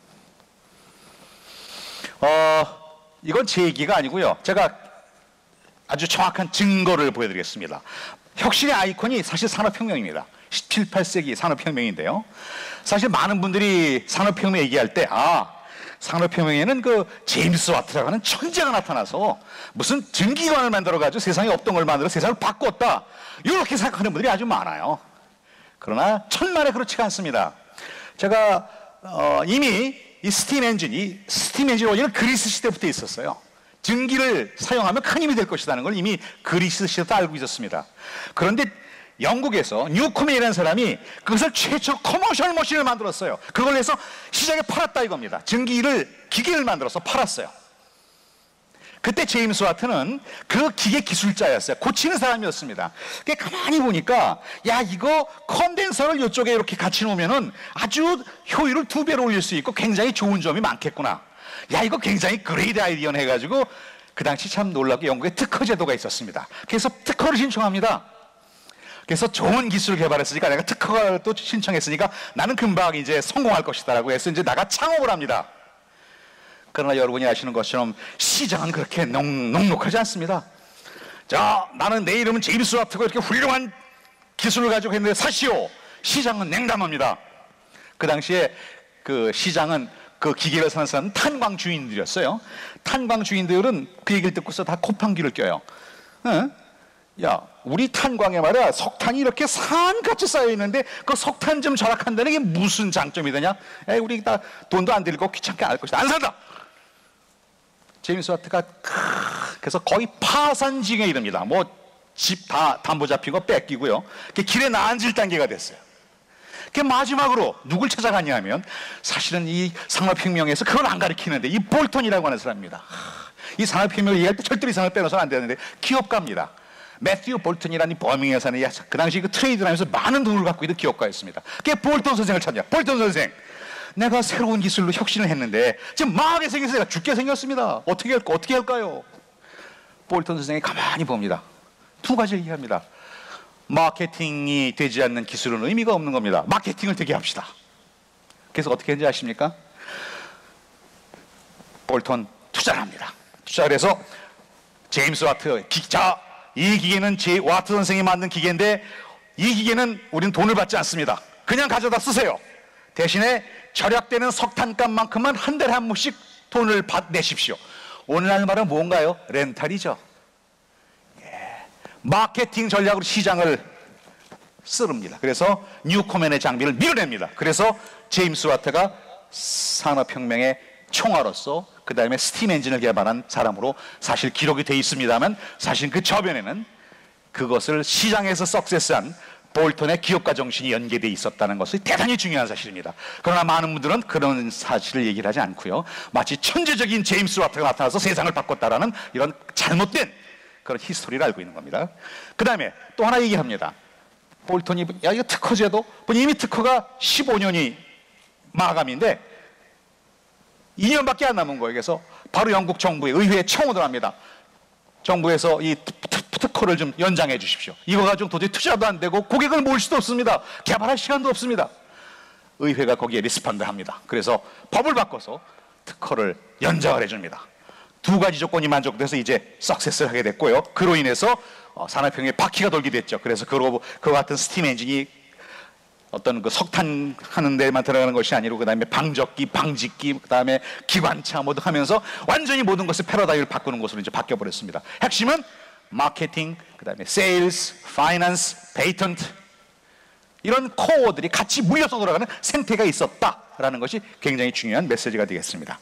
어, 이건 제 얘기가 아니고요. 제가 아주 정확한 증거를 보여드리겠습니다. 혁신의 아이콘이 사실 산업혁명입니다. 십칠, 팔 세기 산업혁명인데요. 사실 많은 분들이 산업혁명 얘기할 때, 아, 산업혁명에는 그 제임스 와트라고 하는 천재가 나타나서 무슨 증기관을 만들어가지고 세상에 없던 걸 만들어 세상을 바꿨다. 이렇게 생각하는 분들이 아주 많아요. 그러나 천만에 그렇지가 않습니다. 제가 어, 이미 이 스팀 엔진, 이 스팀 엔진 원리는 그리스 시대부터 있었어요. 증기를 사용하면 큰 힘이 될 것이라는 걸 이미 그리스 시대부터 알고 있었습니다. 그런데 영국에서 뉴코멘이라는 사람이 그것을 최초 커머셜 머신을 만들었어요. 그걸 해서 시장에 팔았다 이겁니다. 증기를, 기계를 만들어서 팔았어요. 그때 제임스 와트는 그 기계 기술자였어요. 고치는 사람이었습니다. 그게 가만히 보니까, 야, 이거 컨덴서를 이쪽에 이렇게 같이 놓으면은 아주 효율을 두 배로 올릴 수 있고 굉장히 좋은 점이 많겠구나. 야, 이거 굉장히 그레이트 아이디어네 해가지고 그 당시 참 놀랍게 영국에 특허 제도가 있었습니다. 그래서 특허를 신청합니다. 그래서 좋은 기술을 개발했으니까 내가 특허를 또 신청했으니까 나는 금방 이제 성공할 것이다라고 해서 이제 나가 창업을 합니다. 그러나 여러분이 아시는 것처럼 시장은 그렇게 넉, 넉넉하지 않습니다. 자, 나는 내 이름은 제임스 와트고 이렇게 훌륭한 기술을 가지고 했는데 사시오. 시장은 냉담합니다. 그 당시에 그 시장은 그 기계를 사는 사람은 탄광 주인들이었어요. 탄광 주인들은 그 얘기를 듣고서 다 콧방귀를 껴요. 응? 야, 우리 탄광에 말이야 석탄이 이렇게 산같이 쌓여 있는데 그 석탄 좀 절약한다는 게 무슨 장점이 되냐? 에이, 우리 다 돈도 안 들고 귀찮게 안 할 것이다. 안 산다. 제임스 와트가 그래서 거의 파산지경에 이릅니다. 뭐 집 다 담보 잡힌 거 뺏기고요. 길에 나앉을 단계가 됐어요. 그 마지막으로 누굴 찾아갔냐 하면 사실은 이 산업혁명에서 그걸 안 가리키는데 이 볼턴이라고 하는 사람입니다. 이 산업혁명을 얘기할 때 절대로 이 사람을 빼놓으면 안 되는데 기업가입니다. 매튜 볼턴이라는 버밍에 사는 그 당시 그 트레이드를 하면서 많은 돈을 갖고 있는 기업가였습니다. 그게 볼턴 선생을 찾냐. 볼턴 선생, 내가 새로운 기술로 혁신을 했는데 지금 망하게 생겨서 내가 죽게 생겼습니다. 어떻게 할까? 어떻게 할까요? 볼턴 선생이 가만히 봅니다. 두 가지를 얘기합니다. 마케팅이 되지 않는 기술은 의미가 없는 겁니다. 마케팅을 되게 합시다. 그래서 어떻게 했는지 아십니까? 볼턴 투자를 합니다. 투자를 해서 제임스 와트, 자, 이 기계는 제 와트 선생이 만든 기계인데 이 기계는 우리는 돈을 받지 않습니다. 그냥 가져다 쓰세요. 대신에 절약되는 석탄값만큼만 한 달에 한 푼씩 돈을 받, 내십시오. 오늘날 말은 뭔가요? 렌탈이죠. 예. 마케팅 전략으로 시장을 쓰릅니다. 그래서 뉴코멘의 장비를 밀어냅니다. 그래서 제임스 와트가 산업혁명의 총화로서 그 다음에 스팀 엔진을 개발한 사람으로 사실 기록이 되어 있습니다만 사실 그 저변에는 그것을 시장에서 석세스한 볼턴의 기업가 정신이 연계되어 있었다는 것이 대단히 중요한 사실입니다. 그러나 많은 분들은 그런 사실을 얘기를 하지 않고요. 마치 천재적인 제임스 와트가 나타나서 세상을 바꿨다라는 이런 잘못된 그런 히스토리를 알고 있는 겁니다. 그 다음에 또 하나 얘기합니다. 볼턴이 야 이거 특허제도 이미 특허가 십오 년이 마감인데 이 년밖에 안 남은 거예요. 그래서 바로 영국 정부의 의회에 청원을 합니다. 정부에서 이 특허를 좀 연장해 주십시오. 이거 가지고 도저히 투자도 안 되고 고객을 모을 수도 없습니다. 개발할 시간도 없습니다. 의회가 거기에 리스폰드 합니다. 그래서 법을 바꿔서 특허를 연장을 해줍니다. 두 가지 조건이 만족돼서 이제 석세스를 하게 됐고요. 그로 인해서 산업혁명의 바퀴가 돌게 됐죠. 그래서 그와 같은 스팀 엔진이 어떤 그 석탄 하는 데만 들어가는 것이 아니고 그 다음에 방적기, 방직기, 그 다음에 기관차 모두 하면서 완전히 모든 것을 패러다임을 바꾸는 것으로 이제 바뀌어버렸습니다. 핵심은 마케팅, 그 다음에 세일스, 파이낸스, 페이턴트 이런 코어들이 같이 물려서 돌아가는 생태가 있었다라는 것이 굉장히 중요한 메시지가 되겠습니다.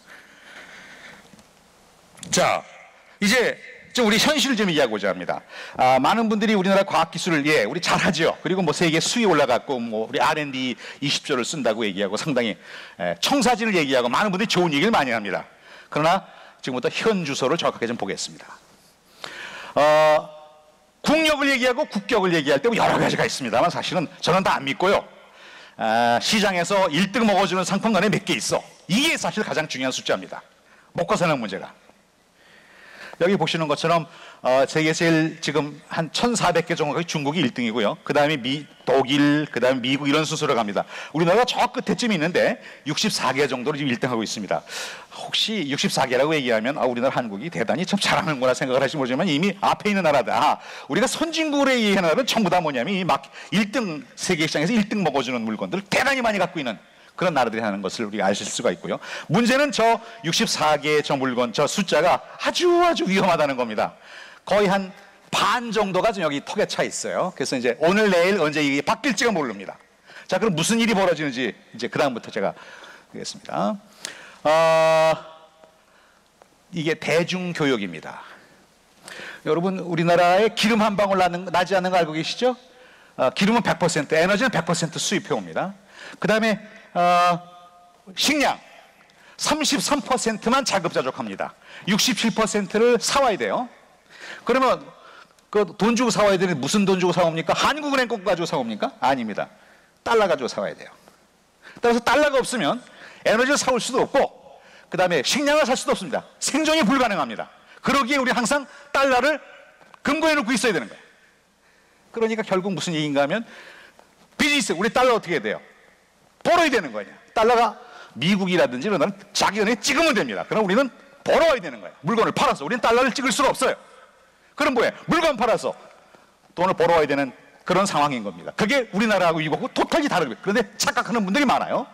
자, 이제 좀 우리 현실을 좀 이해하고자 합니다. 아, 많은 분들이 우리나라 과학기술을 예, 우리 잘하죠. 그리고 뭐 세계 수위 올라갔고 뭐 우리 알 앤 디 이십 조를 쓴다고 얘기하고 상당히 예, 청사진을 얘기하고 많은 분들이 좋은 얘기를 많이 합니다. 그러나 지금부터 현 주소를 정확하게 좀 보겠습니다. 어, 국력을 얘기하고 국격을 얘기할 때 여러 가지가 있습니다만 사실은 저는 다 안 믿고요. 아, 시장에서 일 등 먹어주는 상품권에 몇 개 있어. 이게 사실 가장 중요한 숫자입니다. 먹고 사는 문제가. 여기 보시는 것처럼 어, 세계 제일 지금 한 천사백 개 정도가 중국이 일 등이고요. 그 다음에 미, 독일, 그 다음에 미국 이런 순서로 갑니다. 우리나라가 저 끝에쯤 있는데 육십사 개 정도로 지금 일 등하고 있습니다. 혹시 육십사 개라고 얘기하면 아, 우리나라 한국이 대단히 참 잘하는구나 생각을 하시면 모르지만 이미 앞에 있는 나라다. 아, 우리가 선진국으로 얘기하는 나라는 전부 다 뭐냐면 이 막 일 등 세계 시장에서 일 등 먹어주는 물건들을 대단히 많이 갖고 있는 그런 나라들이 하는 것을 우리가 아실 수가 있고요. 문제는 저 육십사 개의 저 물건, 저 숫자가 아주 아주 위험하다는 겁니다. 거의 한 반 정도가 지금 여기 턱에 차 있어요. 그래서 이제 오늘 내일 언제 이게 바뀔지가 모릅니다. 자, 그럼 무슨 일이 벌어지는지 이제 그 다음부터 제가 하겠습니다. 어, 이게 대중교육입니다. 여러분, 우리나라에 기름 한 방울 나는, 나지 않는 거 알고 계시죠? 어, 기름은 백 퍼센트, 에너지는 백 퍼센트 수입해 옵니다. 그 다음에 어, 식량 삼십삼 퍼센트만 자급자족합니다. 육십칠 퍼센트를 사와야 돼요. 그러면 그 돈 주고 사와야 되는데 무슨 돈 주고 사옵니까? 한국은행 꼭 가지고 사옵니까? 아닙니다. 달러 가지고 사와야 돼요. 따라서 달러가 없으면 에너지를 사올 수도 없고 그 다음에 식량을 살 수도 없습니다. 생존이 불가능합니다. 그러기에 우리 항상 달러를 금고에 놓고 있어야 되는 거예요. 그러니까 결국 무슨 얘기인가 하면 비즈니스, 우리 달러 어떻게 해야 돼요? 벌어야 되는 거예요. 달러가 미국이라든지 이런 나라는 자기 은행에 찍으면 됩니다. 그럼 우리는 벌어와야 되는 거예요. 물건을 팔아서. 우리는 달러를 찍을 수가 없어요. 그럼 뭐예요? 물건 팔아서 돈을 벌어와야 되는 그런 상황인 겁니다. 그게 우리나라하고 이거하고 토탈리 다르고요. 그런데 착각하는 분들이 많아요.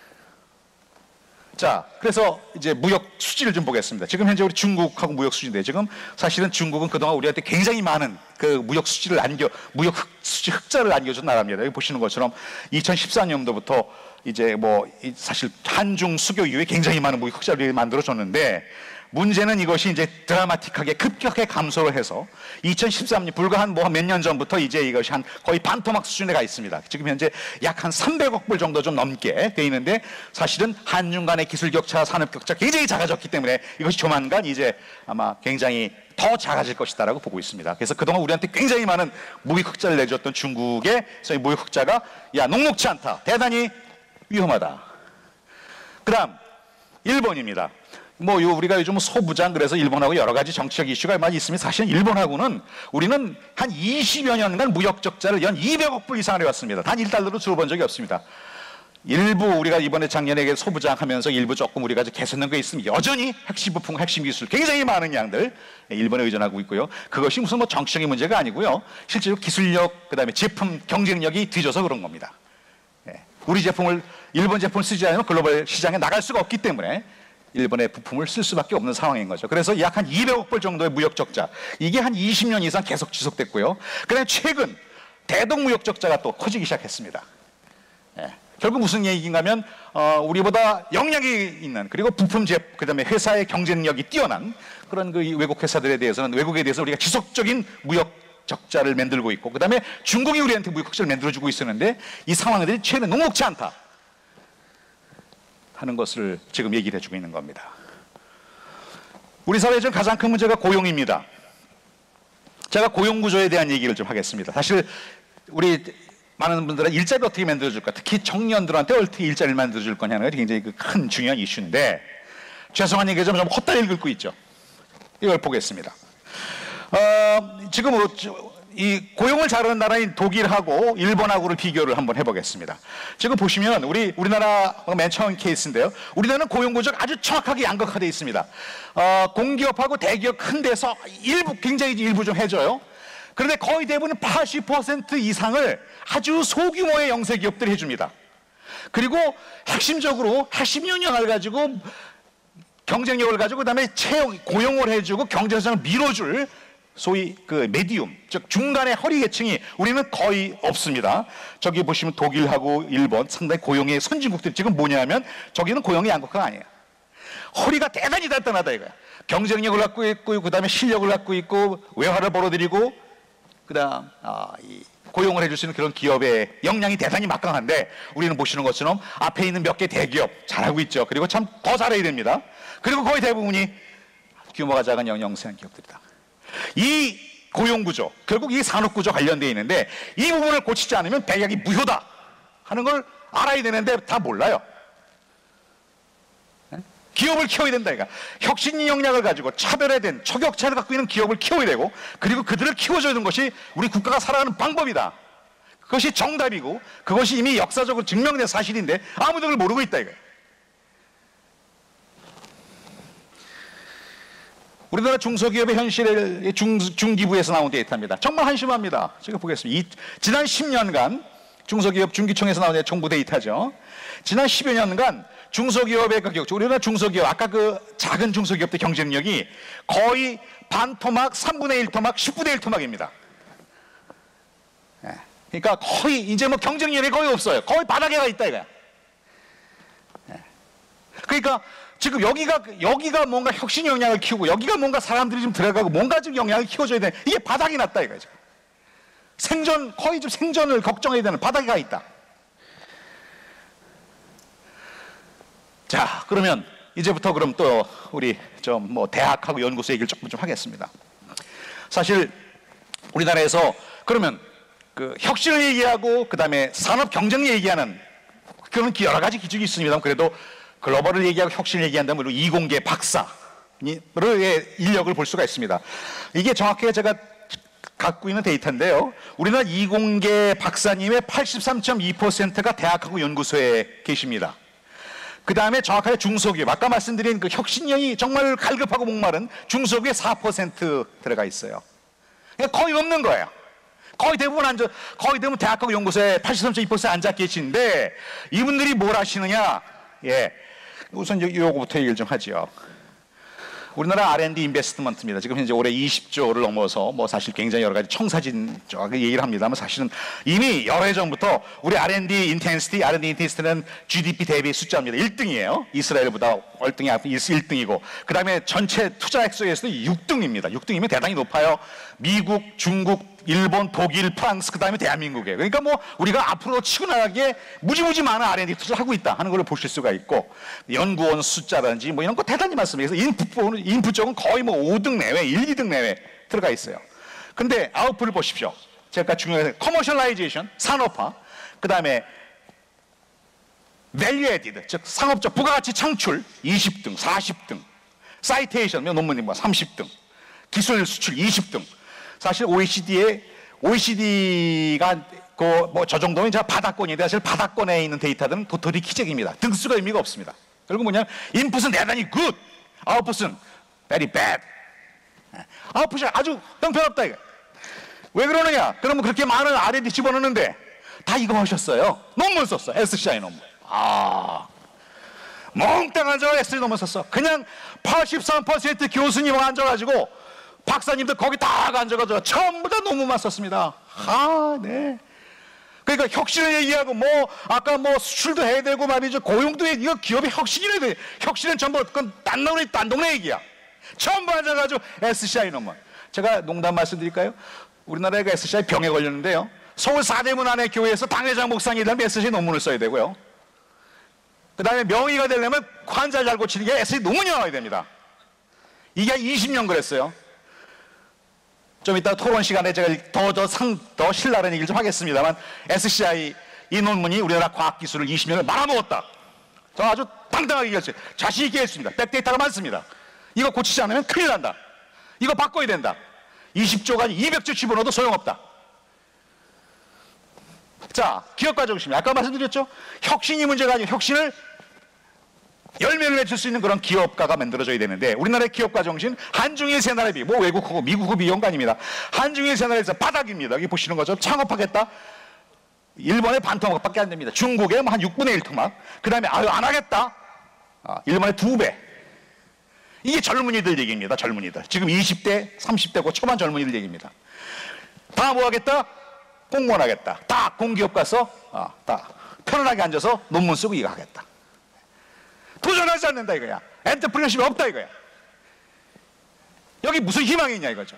자, 그래서 이제 무역 수지를 좀 보겠습니다. 지금 현재 우리 중국하고 무역 수지인데 지금 사실은 중국은 그동안 우리한테 굉장히 많은 그 무역 수지를 안겨, 무역 흑, 수지 흑자를 안겨준 나라입니다. 여기 보시는 것처럼 이천십사 년도부터 이제 뭐 사실 한중 수교 이후에 굉장히 많은 무역 흑자를 만들어줬는데 문제는 이것이 이제 드라마틱하게 급격하게 감소를 해서 이천십삼 년 불과 한 뭐 몇 년 전부터 이제 이것이 한 거의 반토막 수준에 가 있습니다. 지금 현재 약 한 삼백억 불 정도 좀 넘게 돼 있는데 사실은 한중 간의 기술 격차, 산업 격차 굉장히 작아졌기 때문에 이것이 조만간 이제 아마 굉장히 더 작아질 것이다라고 보고 있습니다. 그래서 그동안 우리한테 굉장히 많은 무역 흑자를 내줬던 중국의 무역 흑자가 야 녹록지 않다, 대단히 위험하다. 그다음 일본입니다. 뭐 요 우리가 요즘 소부장 그래서 일본하고 여러 가지 정치적 이슈가 많이 있으면 사실 일본하고는 우리는 한 이십여 년간 무역 적자를 연 이백억 불 이상을 해왔습니다. 단 일 달러로 줄어본 적이 없습니다. 일부 우리가 이번에 작년에 소부장 하면서 일부 조금 우리가 개선한 게 있으면 여전히 핵심 부품, 핵심 기술 굉장히 많은 양들 일본에 의존하고 있고요. 그것이 무슨 뭐 정치적인 문제가 아니고요. 실제로 기술력, 그 다음에 제품 경쟁력이 뒤져서 그런 겁니다. 우리 제품을, 일본 제품을 쓰지 않으면 글로벌 시장에 나갈 수가 없기 때문에 일본의 부품을 쓸 수밖에 없는 상황인 거죠. 그래서 약 한 이백억 불 정도의 무역 적자, 이게 한 이십 년 이상 계속 지속됐고요. 그다음에 최근 대동 무역 적자가 또 커지기 시작했습니다. 예. 결국 무슨 얘기인가 하면 어, 우리보다 역량이 있는, 그리고 부품 제 그다음에 회사의 경쟁력이 뛰어난 그런 그 외국 회사들에 대해서는, 외국에 대해서 우리가 지속적인 무역 적자를 만들고 있고, 그다음에 중국이 우리한테 무역 적자를 만들어주고 있었는데 이 상황들이 최근에 녹록지 않다 하는 것을 지금 얘기를 해주고 있는 겁니다. 우리 사회에 지금 가장 큰 문제가 고용입니다. 제가 고용 구조에 대한 얘기를 좀 하겠습니다. 사실 우리 많은 분들은 일자리 어떻게 만들어줄까, 특히 청년들한테 어떻게 일자리를 만들어줄 거냐는 게 굉장히 큰 중요한 이슈인데, 죄송한 얘기지만 좀 헛다리를 긁고 있죠. 이걸 보겠습니다. 어, 지금 이 고용을 잘하는 나라인 독일하고 일본하고를 비교를 한번 해보겠습니다. 지금 보시면 우리 우리나라 맨 처음 케이스인데요. 우리나라는 고용 구조가 아주 정확하게 양극화되어 있습니다. 어, 공기업하고 대기업 큰 데서 일부 굉장히 일부 좀 해줘요. 그런데 거의 대부분 팔십 퍼센트 이상을 아주 소규모의 영세 기업들이 해줍니다. 그리고 핵심적으로 핵심 역량을 가지고 경쟁력을 가지고 그다음에 채용 고용을 해주고 경쟁성을 밀어줄 소위 그 메디움, 즉 중간의 허리 계층이 우리는 거의 없습니다. 저기 보시면 독일하고 일본 상당히 고용의 선진국들이 지금 뭐냐면 저기는 고용의 양극화가 아니에요. 허리가 대단히 단단하다 이거야. 경쟁력을 갖고 있고 그다음에 실력을 갖고 있고 외화를 벌어들이고 그다음 아, 이 고용을 해줄 수 있는 그런 기업의 역량이 대단히 막강한데, 우리는 보시는 것처럼 앞에 있는 몇 개 대기업 잘하고 있죠. 그리고 참 더 잘해야 됩니다. 그리고 거의 대부분이 규모가 작은 영세한 기업들이다. 이 고용구조, 결국 이 산업구조 관련되어 있는데 이 부분을 고치지 않으면 백약이 무효다 하는 걸 알아야 되는데 다 몰라요. 기업을 키워야 된다. 그러니까 혁신 역량을 가지고 차별화된 초격차를 갖고 있는 기업을 키워야 되고, 그리고 그들을 키워줘야 되는 것이 우리 국가가 살아가는 방법이다. 그것이 정답이고 그것이 이미 역사적으로 증명된 사실인데 아무도 그걸 모르고 있다 이거예요. 우리나라 중소기업의 현실의 중, 중기부에서 나온 데이터입니다. 정말 한심합니다. 제가 보겠습니다. 이, 지난 십 년간 중소기업 중기청에서 나온 정부 데이터죠. 지난 십여 년간 중소기업의 가격, 우리나라 중소기업, 아까 그 작은 중소기업의 경쟁력이 거의 반토막, 삼분의 일 토막, 십분의 일 토막입니다. 예. 그러니까 거의 이제 뭐 경쟁력이 거의 없어요. 거의 바닥에 가 있다 이거야. 예. 그러니까 지금 여기가 여기가 뭔가 혁신 역량을 키우고 여기가 뭔가 사람들이 좀 들어가고 뭔가 좀 역량을 키워줘야 되는, 이게 바닥이 났다 이거죠. 생존, 거의 좀 생존을 걱정해야 되는 바닥에 가 있다. 자, 그러면 이제부터 그럼 또 우리 좀 뭐 대학하고 연구소 얘기를 조금 좀 하겠습니다. 사실 우리나라에서 그러면 그 혁신을 얘기하고 그 다음에 산업 경쟁을 얘기하는 그런 여러 가지 기준이 있습니다. 그래도 글로벌을 얘기하고 혁신을 얘기한다면 이공계 박사의 인력을 볼 수가 있습니다. 이게 정확하게 제가 갖고 있는 데이터인데요. 우리나라 이공계 박사님의 팔십삼 점 이 퍼센트가 대학하고 연구소에 계십니다. 그 다음에 정확하게 중소기업, 아까 말씀드린 그 혁신력이 정말 갈급하고 목마른 중소기업에 사 퍼센트 들어가 있어요. 그러니까 거의 없는 거예요. 거의 대부분 앉아, 거의 대부분 대학하고 연구소에 팔십삼 점 이 퍼센트 앉아 계시는데 이분들이 뭘 하시느냐? 예. 우선 요거부터 얘기를 좀 하죠. 우리나라 알 앤 디 인베스트먼트입니다. 지금 현재 올해 이십 조를 넘어서 뭐 사실 굉장히 여러 가지 청사진 쪽 얘기를 합니다만 사실은 이미 여러 해 전부터 우리 알 앤 디 인텐시티, 알 앤 디 인텐시티는 지 디 피 대비 숫자입니다. 일 등이에요. 이스라엘보다 월등히 앞에 일 등이고, 그 다음에 전체 투자 액수에서도 육 등입니다. 육 등이면 대단히 높아요. 미국, 중국, 일본, 독일, 프랑스, 그 다음에 대한민국이에요. 그러니까 뭐 우리가 앞으로 치고 나가기에 무지무지 많은 알 앤 디 투자를 하고 있다 하는 걸 보실 수가 있고, 연구원 숫자라든지 뭐 이런 거 대단히 많습니다. 그래서 인풋, 인풋 쪽은 거의 뭐 오 등 내외, 일, 이 등 내외 들어가 있어요. 근데 아웃풋을 보십시오. 제가 중요한 커머셜라이제이션, 산업화, 그 다음에 밸류 에디드, 즉 상업적 부가가치 창출 이십 등, 사십 등, 사이테이션, 논문이 뭐 삼십 등, 기술 수출 이십 등. 사실 오이시디에 오이시디가 그 뭐 저 정도면 제가 바닥권인데 사실 바닥권에 있는 데이터들은 도토리 기적입니다. 등수가 의미가 없습니다. 결국 뭐냐면 인풋은 대단히 굿, 아웃풋은 very bad. 아웃풋이 아주 형편없다 이거. 왜 그러느냐? 그러면 그렇게 많은 알 앤 디 집어넣는데 다 이거 하셨어요. 논문 썼어. 에스 씨 아이 논문. 아, 멍땅 앉아서 에스 씨 논문 썼어. 그냥 팔십삼 퍼센트 교수님 앉아가지고 박사님들 거기 다 앉아가지고 전부 다 논문만 썼습니다. 아, 네. 그러니까 혁신을 얘기하고 뭐 아까 뭐 수출도 해야 되고 말이죠. 고용도 해. 이거 기업의 혁신이래야 돼. 혁신은 전부 그건 딴 동네 딴 동네 얘기야. 전부 앉아가지고 에스 씨 아이 논문. 제가 농담 말씀드릴까요? 우리나라가 에스 씨 아이 병에 걸렸는데요. 서울 사대문 안에 교회에서 당회장 목사님이라면 에스 씨 아이 논문을 써야 되고요. 그 다음에 명의가 되려면 환자 잘 고치는 게 에스 씨 아이 논문이 나와야 됩니다. 이게 한 이십 년 그랬어요. 좀 이따 토론 시간에 제가 더, 더 상, 더 신랄한 얘기를 좀 하겠습니다만, 에스 씨 아이 이 논문이 우리나라 과학기술을 이십 년을 말아먹었다. 저 아주 당당하게 얘기했어요. 자신있게 했습니다. 백데이터가 많습니다. 이거 고치지 않으면 큰일 난다. 이거 바꿔야 된다. 이십 조가 이백 조 집어넣어도 소용없다. 자, 기업가 정신입니다. 아까 말씀드렸죠? 혁신이 문제가 아니고 혁신을 열매를 맺을 수 있는 그런 기업가가 만들어져야 되는데, 우리나라의 기업가 정신, 한중일 세 나라에 비해, 뭐 외국하고 미국하고 비교한 거 아닙니다. 한중일 세 나라에서 바닥입니다. 여기 보시는 것처럼 창업하겠다. 일본의 반 토막밖에 안 됩니다. 중국의 뭐 한 육분의 일 토막. 그 다음에 아유 안 하겠다. 아, 일본의 두 배. 이게 젊은이들 얘기입니다. 젊은이들. 지금 이십 대, 삼십 대고 초반 젊은이들 얘기입니다. 다 뭐 하겠다? 공무원 하겠다. 다 공기업 가서 아, 다 편안하게 앉아서 논문 쓰고 이거 하겠다. 도전하지 않는다 이거야. 엔터프리너십이 없다 이거야. 여기 무슨 희망이 있냐 이거죠.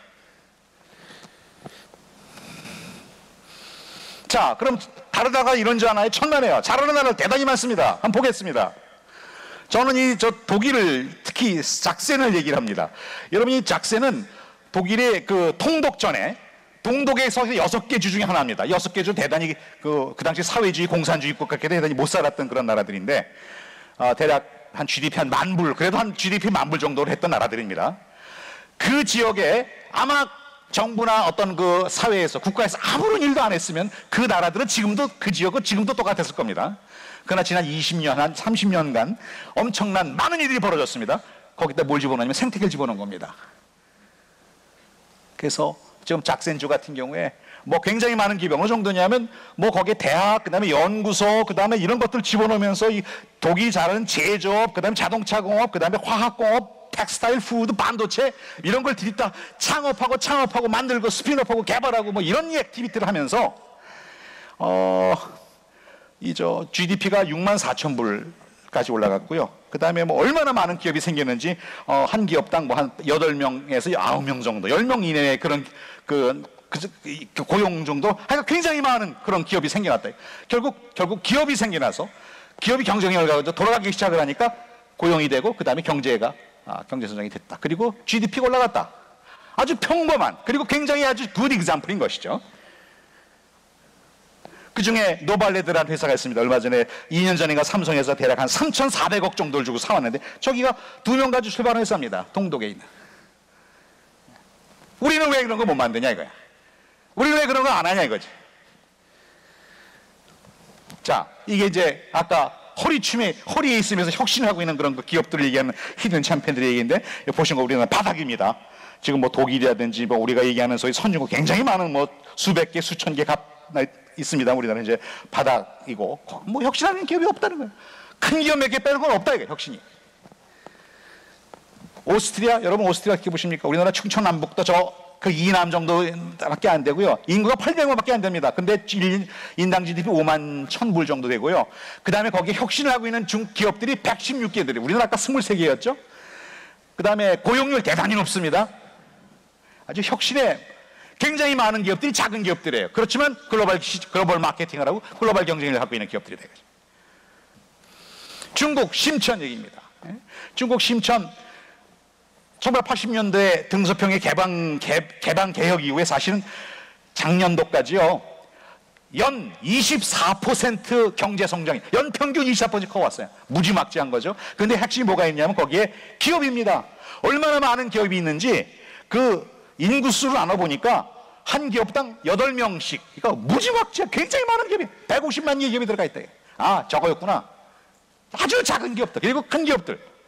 자, 그럼 다르다가 이런지 하나에 천만에요. 잘하는 나라 대단히 많습니다. 한번 보겠습니다. 저는 이 저 독일을 특히 작센을 얘기를 합니다. 여러분 이 작센은 독일의 그 통독전에 동독에서 여섯 개 주 중에 하나입니다. 여섯 개 주 대단히 그, 그 당시 사회주의, 공산주의 국가 대단히 못 살았던 그런 나라들인데, 어, 대략 한 지디피 한 만 불, 그래도 한 지디피 만 불 정도를 했던 나라들입니다. 그 지역에 아마 정부나 어떤 그 사회에서, 국가에서 아무런 일도 안 했으면 그 나라들은 지금도, 그 지역은 지금도 똑같았을 겁니다. 그러나 지난 이십 년, 한 삼십 년간 엄청난 많은 일이 벌어졌습니다. 거기다 뭘 집어넣냐면 생태계를 집어넣은 겁니다. 그래서 지금 작센주 같은 경우에 뭐 굉장히 많은 기업, 어느 정도냐면 뭐 거기에 대학, 그 다음에 연구소, 그 다음에 이런 것들 집어넣으면서 이 독일이 잘하는 제조업, 그 다음에 자동차 공업, 그 다음에 화학공업, 텍스타일, 푸드, 반도체 이런 걸 들이다 창업하고 창업하고 만들고 스핀업하고 개발하고 뭐 이런 액티비티를 하면서 어, 이 저 지디피가 육만 사천 불까지 올라갔고요. 그 다음에 뭐 얼마나 많은 기업이 생겼는지 어, 한 기업당 뭐 한 여덟 명에서 아홉 명 정도, 열 명 이내의 그런 그, 그, 그 고용 정도, 하여간 굉장히 많은 그런 기업이 생겨났다. 결국 결국 기업이 생겨나서 기업이 경쟁력을 가지고 돌아가기 시작을 하니까 고용이 되고 그 다음에 경제가 아, 경제 성장이 됐다. 그리고 지디피가 올라갔다. 아주 평범한, 그리고 굉장히 아주 굿 example인 것이죠. 그 중에 노발레드라는 회사가 있습니다. 얼마 전에 이 년 전인가 삼성에서 대략 한 삼천사백억 정도를 주고 사왔는데 저기가 두 명 가지고 출발한 회사입니다. 동독에 있는. 우리는 왜 그런 거 못 만드냐 이거야. 우리는 왜 그런 거 안 하냐 이거지. 자, 이게 이제 아까 허리춤에, 허리에 있으면서 혁신하고 있는 그런 그 기업들을 얘기하는 히든 챔피언들의 얘기인데, 보신 거 우리는 바닥입니다. 지금 뭐 독일이라든지 뭐 우리가 얘기하는 소위 선진국 굉장히 많은 뭐 수백 개, 수천 개 갑 있습니다. 우리나라는 이제 바닥이고, 뭐 혁신하는 기업이 없다는 거예요. 큰 기업 몇 개 빼는 건 없다, 이게 혁신이. 오스트리아, 여러분 오스트리아 어떻게 보십니까? 우리나라 충청남북도 저 그 이남 정도밖에 안 되고요. 인구가 팔백만밖에 안 됩니다. 근데 인당 지디피 오만 천 불 정도 되고요. 그 다음에 거기에 혁신을 하고 있는 중기업들이 백십육 개들이, 우리나라 아까 스물세 개였죠? 그 다음에 고용률 대단히 높습니다. 아주 혁신에 굉장히 많은 기업들이 작은 기업들이에요. 그렇지만 글로벌, 글로벌 마케팅을 하고 글로벌 경쟁력을 갖고 있는 기업들이 되겠죠. 중국 심천 얘기입니다. 중국 심천 천구백팔십 년대 등소평의 개방, 개, 개방 개혁 이후에 사실은 작년도까지요, 연 이십사 퍼센트 경제 성장이, 연 평균 이십사 퍼센트 커왔어요. 무지막지한 거죠. 근데 핵심이 뭐가 있냐면 거기에 기업입니다. 얼마나 많은 기업이 있는지 그 인구수를 나눠보니까 한 기업당 여덟 명씩, 그러니까 무지막지한 굉장히 많은 기업이, 백오십만 개의 기업이 들어가 있다. 아, 저거였구나. 아주 작은 기업들, 그리고 큰 기업들.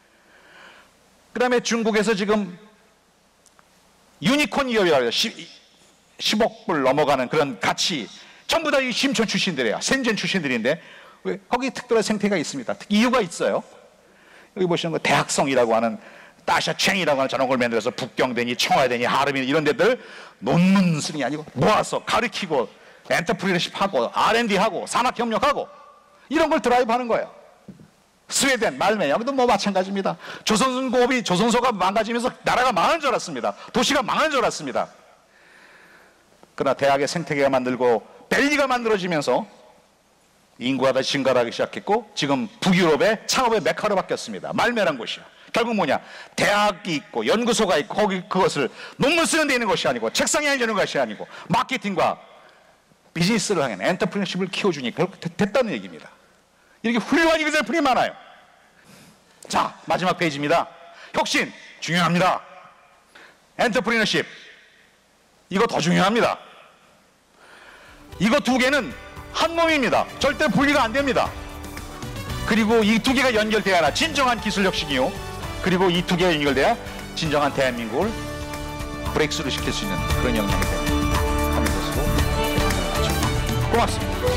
그 다음에 중국에서 지금 유니콘 기업이라고 해요. 십억 불 넘어가는 그런 가치, 전부 다 이 심천 출신들이에요. 센젠 출신들인데 왜? 거기 특별한 생태가 있습니다. 이유가 있어요. 여기 보시는 거 대학성이라고 하는 따샤챙이라고 하는 저런 걸 만들어서 북경대니 청와대니 하름이 이런 데들 논문 쓰는 게 아니고 모아서 가르치고 엔터프리너십 하고 알 앤 디 하고 산학협력하고 이런 걸 드라이브 하는 거예요. 스웨덴, 말메, 여기도 뭐 마찬가지입니다. 조선공업이, 조선소가 망가지면서 나라가 망한 줄 알았습니다. 도시가 망한 줄 알았습니다. 그러나 대학의 생태계가 만들고 밸리가 만들어지면서 인구가 다시 증가하기 시작했고 지금 북유럽의 창업의 메카로 바뀌었습니다. 말메란 곳이요. 결국 뭐냐? 대학이 있고 연구소가 있고 거기 그것을 논문 쓰는 데 있는 것이 아니고 책상에 앉는 것이 아니고 마케팅과 비즈니스를 하는 엔터프리너십을 키워주니까 그렇게 됐다는 얘기입니다. 이렇게 훌륭한 이그샘플이 많아요. 자, 마지막 페이지입니다. 혁신 중요합니다. 엔터프리너십 이거 더 중요합니다. 이거 두 개는 한 몸입니다. 절대 분리가 안 됩니다. 그리고 이 두 개가 연결돼야 진정한 기술 혁신이요. 그리고 이 두 개가 연결돼야 진정한 대한민국을 브레이크스루 시킬 수 있는 그런 역량이 됩니다. 하는 것으로 고맙습니다.